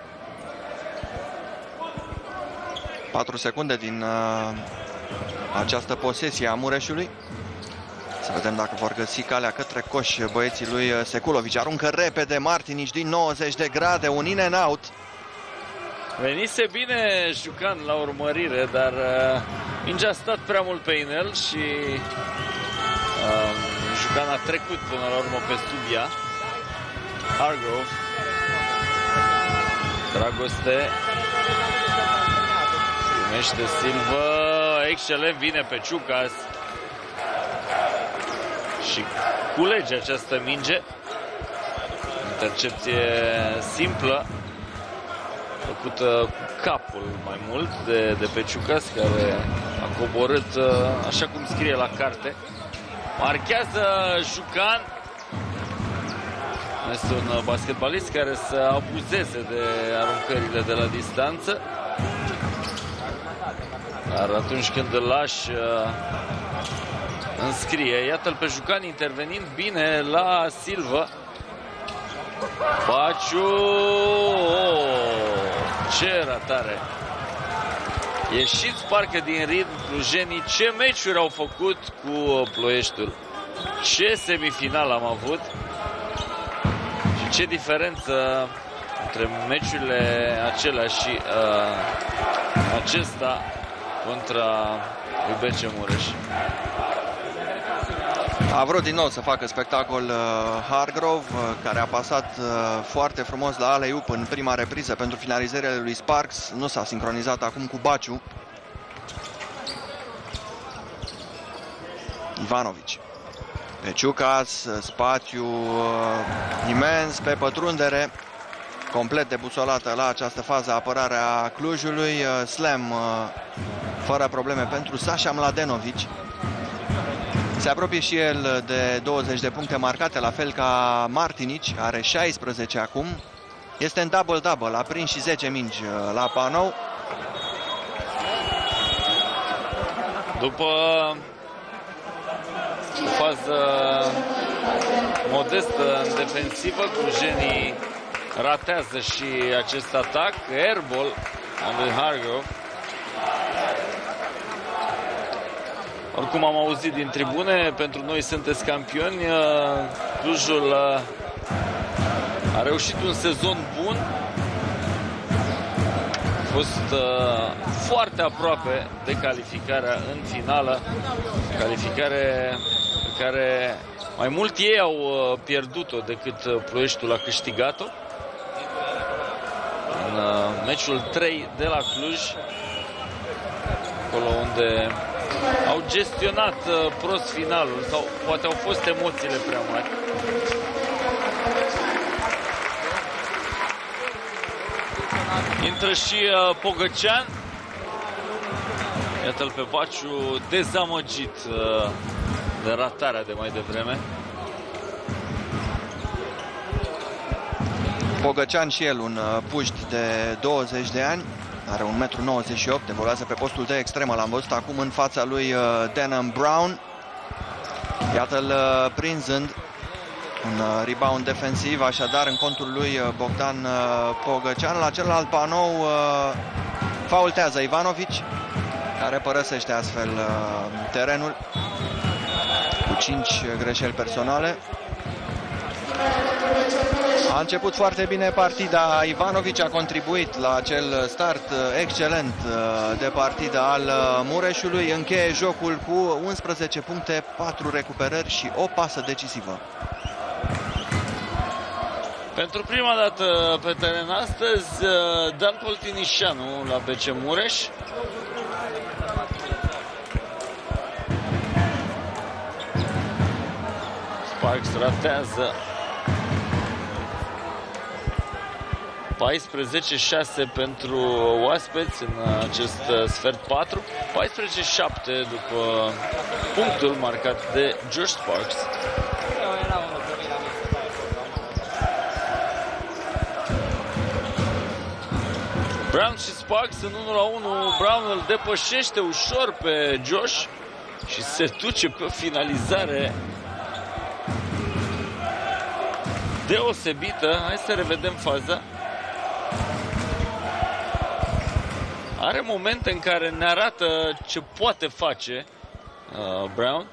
4 secunde din această posesie a Mureșului. Să vedem dacă vor găsi calea către coș băieții lui Sekulovici. Aruncă repede Martinici din 90 de grade, un in and out. Venise bine Jucan la urmărire, dar mingea a stat prea mult pe inel și Jucan a trecut până la urmă pe sub ea. Hargrove, Dragoste, primește Silva, excelent, vine pe Ciucas și culege această minge. Intercepție simplă, făcută cu capul mai mult de pe Ciucas, care a coborât așa cum scrie la carte. Marchează Jucan. Este un basketbalist care să abuzeze de aruncările de la distanță. Dar atunci când îl lași, înscrie. Iată-l pe Jucan intervenind bine la Silva. Baciu! Ce ratare! Ieșiți parcă din ritm clujenii. Ce meciuri au făcut cu Ploieștiul! Ce semifinal am avut! Și ce diferență între meciurile acelea și acesta contra lui BC Mureș. A vrut din nou să facă spectacol Hargrove, care a pasat foarte frumos la alley-oop în prima repriză pentru finalizările lui Sparks. Nu s-a sincronizat acum cu Baciu. Ivanovici. Pe Ciucas, spațiu imens pe pătrundere. Complet debusolată la această fază apărarea Clujului. Slam fără probleme pentru Sasha Mladenovic. Se apropie și el de 20 de puncte marcate, la fel ca Martinici, are 16 acum. Este în double-double, a prins și 10 mingi la panou. După o fază modestă în defensivă, clujenii ratează și acest atac. Airball al lui Hargrove. Oricum am auzit din tribune, pentru noi sunteți campioni. Clujul a reușit un sezon bun. A fost foarte aproape de calificarea în finală. Calificare pe care mai mult ei au pierdut-o decât Ploieștiul a câștigat-o. În meciul 3 de la Cluj, acolo unde au gestionat prost finalul, sau poate au fost emoțiile prea mari. Intră și Pogăcean. Iată-l pe Baciu dezamăgit de ratarea de mai devreme. Pogăcean și el un puști de 20 de ani. Are 1,98 m, evoluează pe postul de extremă. L-am văzut acum în fața lui Denham Brown. Iată-l prinzând un rebound defensiv, așadar în contul lui Bogdan Pogăcean. La celălalt panou faultează Ivanovici, care părăsește astfel terenul cu 5 greșeli personale. A început foarte bine partida. Ivanovici a contribuit la acel start excelent de partidă al Mureșului. Încheie jocul cu 11 puncte, 4 recuperări și o pasă decisivă. Pentru prima dată pe teren astăzi, Dan Poltinișanu la BC Mureș. Sparks ratează. 14-6 pentru oaspeți în acest sfert 4. 14-7 după punctul marcat de Josh Sparks. Brown și Sparks în 1-1. Brown îl depășește ușor pe Josh și se duce pe o finalizare deosebită. Hai să revedem faza. Are momente în care ne arată ce poate face Brown.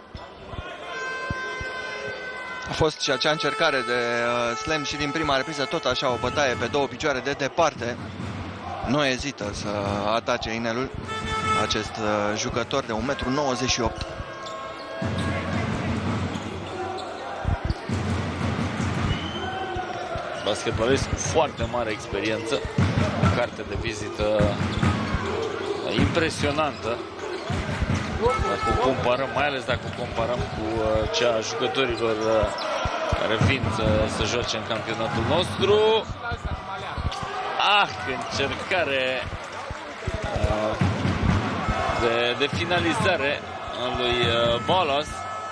A fost și acea încercare de slam și din prima repriză, tot așa o bătaie pe două picioare de departe. Nu ezită să atace inelul acest jucător de 1,98 m. Basketbalist cu foarte mare experiență, o carte de vizită impresionantă. Dacă o comparăm, mai ales dacă o comparăm cu cea a jucătorilor care vin să joace în campionatul nostru. Încercare de finalizare a lui Balas.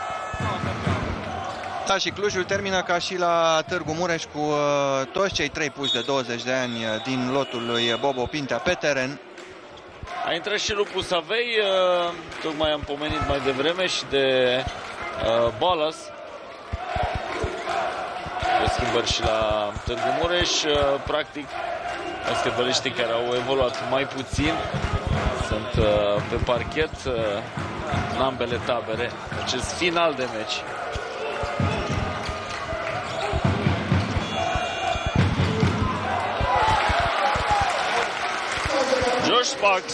Da, și Clujul termină ca și la Târgu Mureș cu toți cei 3 puși de 20 de ani din lotul lui Bobo Pintea pe teren. A intrat și Lupu Savei, tocmai am pomenit mai devreme și de Balas. O schimbări și la Târgu Mureș. Practic, basketbaliștii care au evoluat mai puțin sunt pe parchet în ambele tabere. Acest final de meci. Josh Sparks,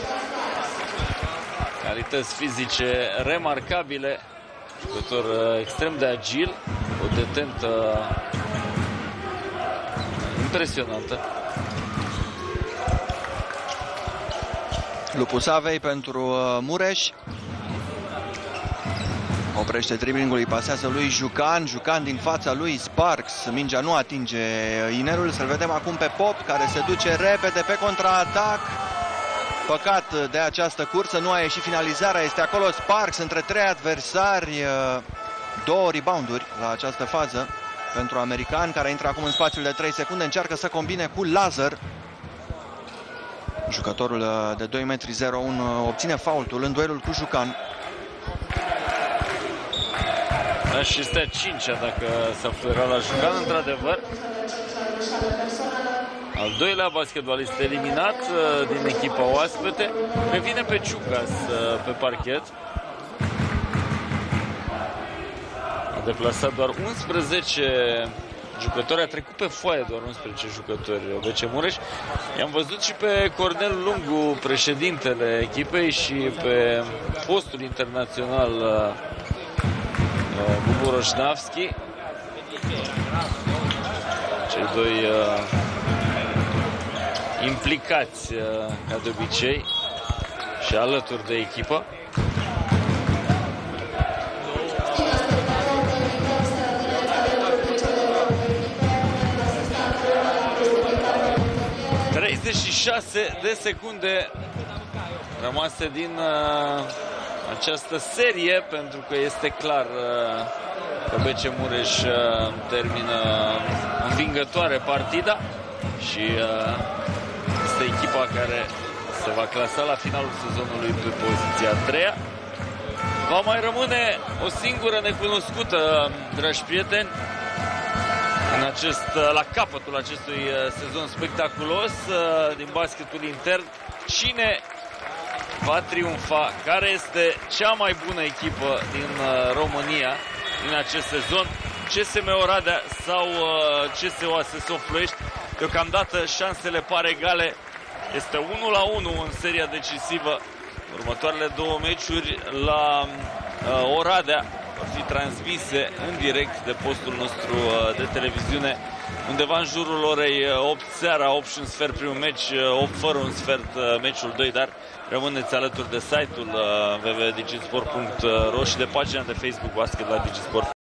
calități fizice remarcabile, jucător extrem de agil, o detentă impresionantă. Lupu Savei pentru Mureș. Oprește driblingul, îi pasează lui Jucan. Jucan din fața lui Sparks. Mingea nu atinge inelul. Să-l vedem acum pe Pop, care se duce repede pe contraatac. Păcat de această cursă, nu a ieșit finalizarea. Este acolo Sparks între 3 adversari. 2 rebounduri la această fază pentru american, care intră acum în spațiul de 3 secunde. Încearcă să combine cu Lazar. Jucătorul de 2,01 m obține faultul în duelul cu Jucan. Da, și este a 5-a dacă s-a fluierat la Jucan, într-adevăr. Al doilea basketbalist eliminat din echipa oaspete. Revine pe Ciucas pe parchet. A deplasat doar 11 jucători, a trecut pe foaie doar 11 jucători BC Mureș. I-am văzut și pe Cornel Lungu, președintele echipei, și pe fostul internațional Bubu Roșnavski. Cei doi implicați ca de obicei și alături de echipă. De secunde rămase din această serie, pentru că este clar că BC Mureș termină învingătoare partida și este echipa care se va clasa la finalul sezonului pe poziția a 3-a. Va mai rămâne o singură necunoscută, dragi prieteni, la capătul acestui sezon spectaculos din basketul intern. Cine va triumfa? Care este cea mai bună echipă din România din acest sezon? CSM Oradea sau CSO Sesov Ploiești? Deocamdată șansele par egale. Este 1-1 în seria decisivă. Următoarele 2 meciuri la Oradea vor fi transmise în direct de postul nostru de televiziune, undeva în jurul orei 8 seara, 8 și un sfert primul meci, 8 fără un sfert meciul 2, dar rămâneți alături de site-ul www.digisport.ro și de pagina de Facebook Basket la Digisport.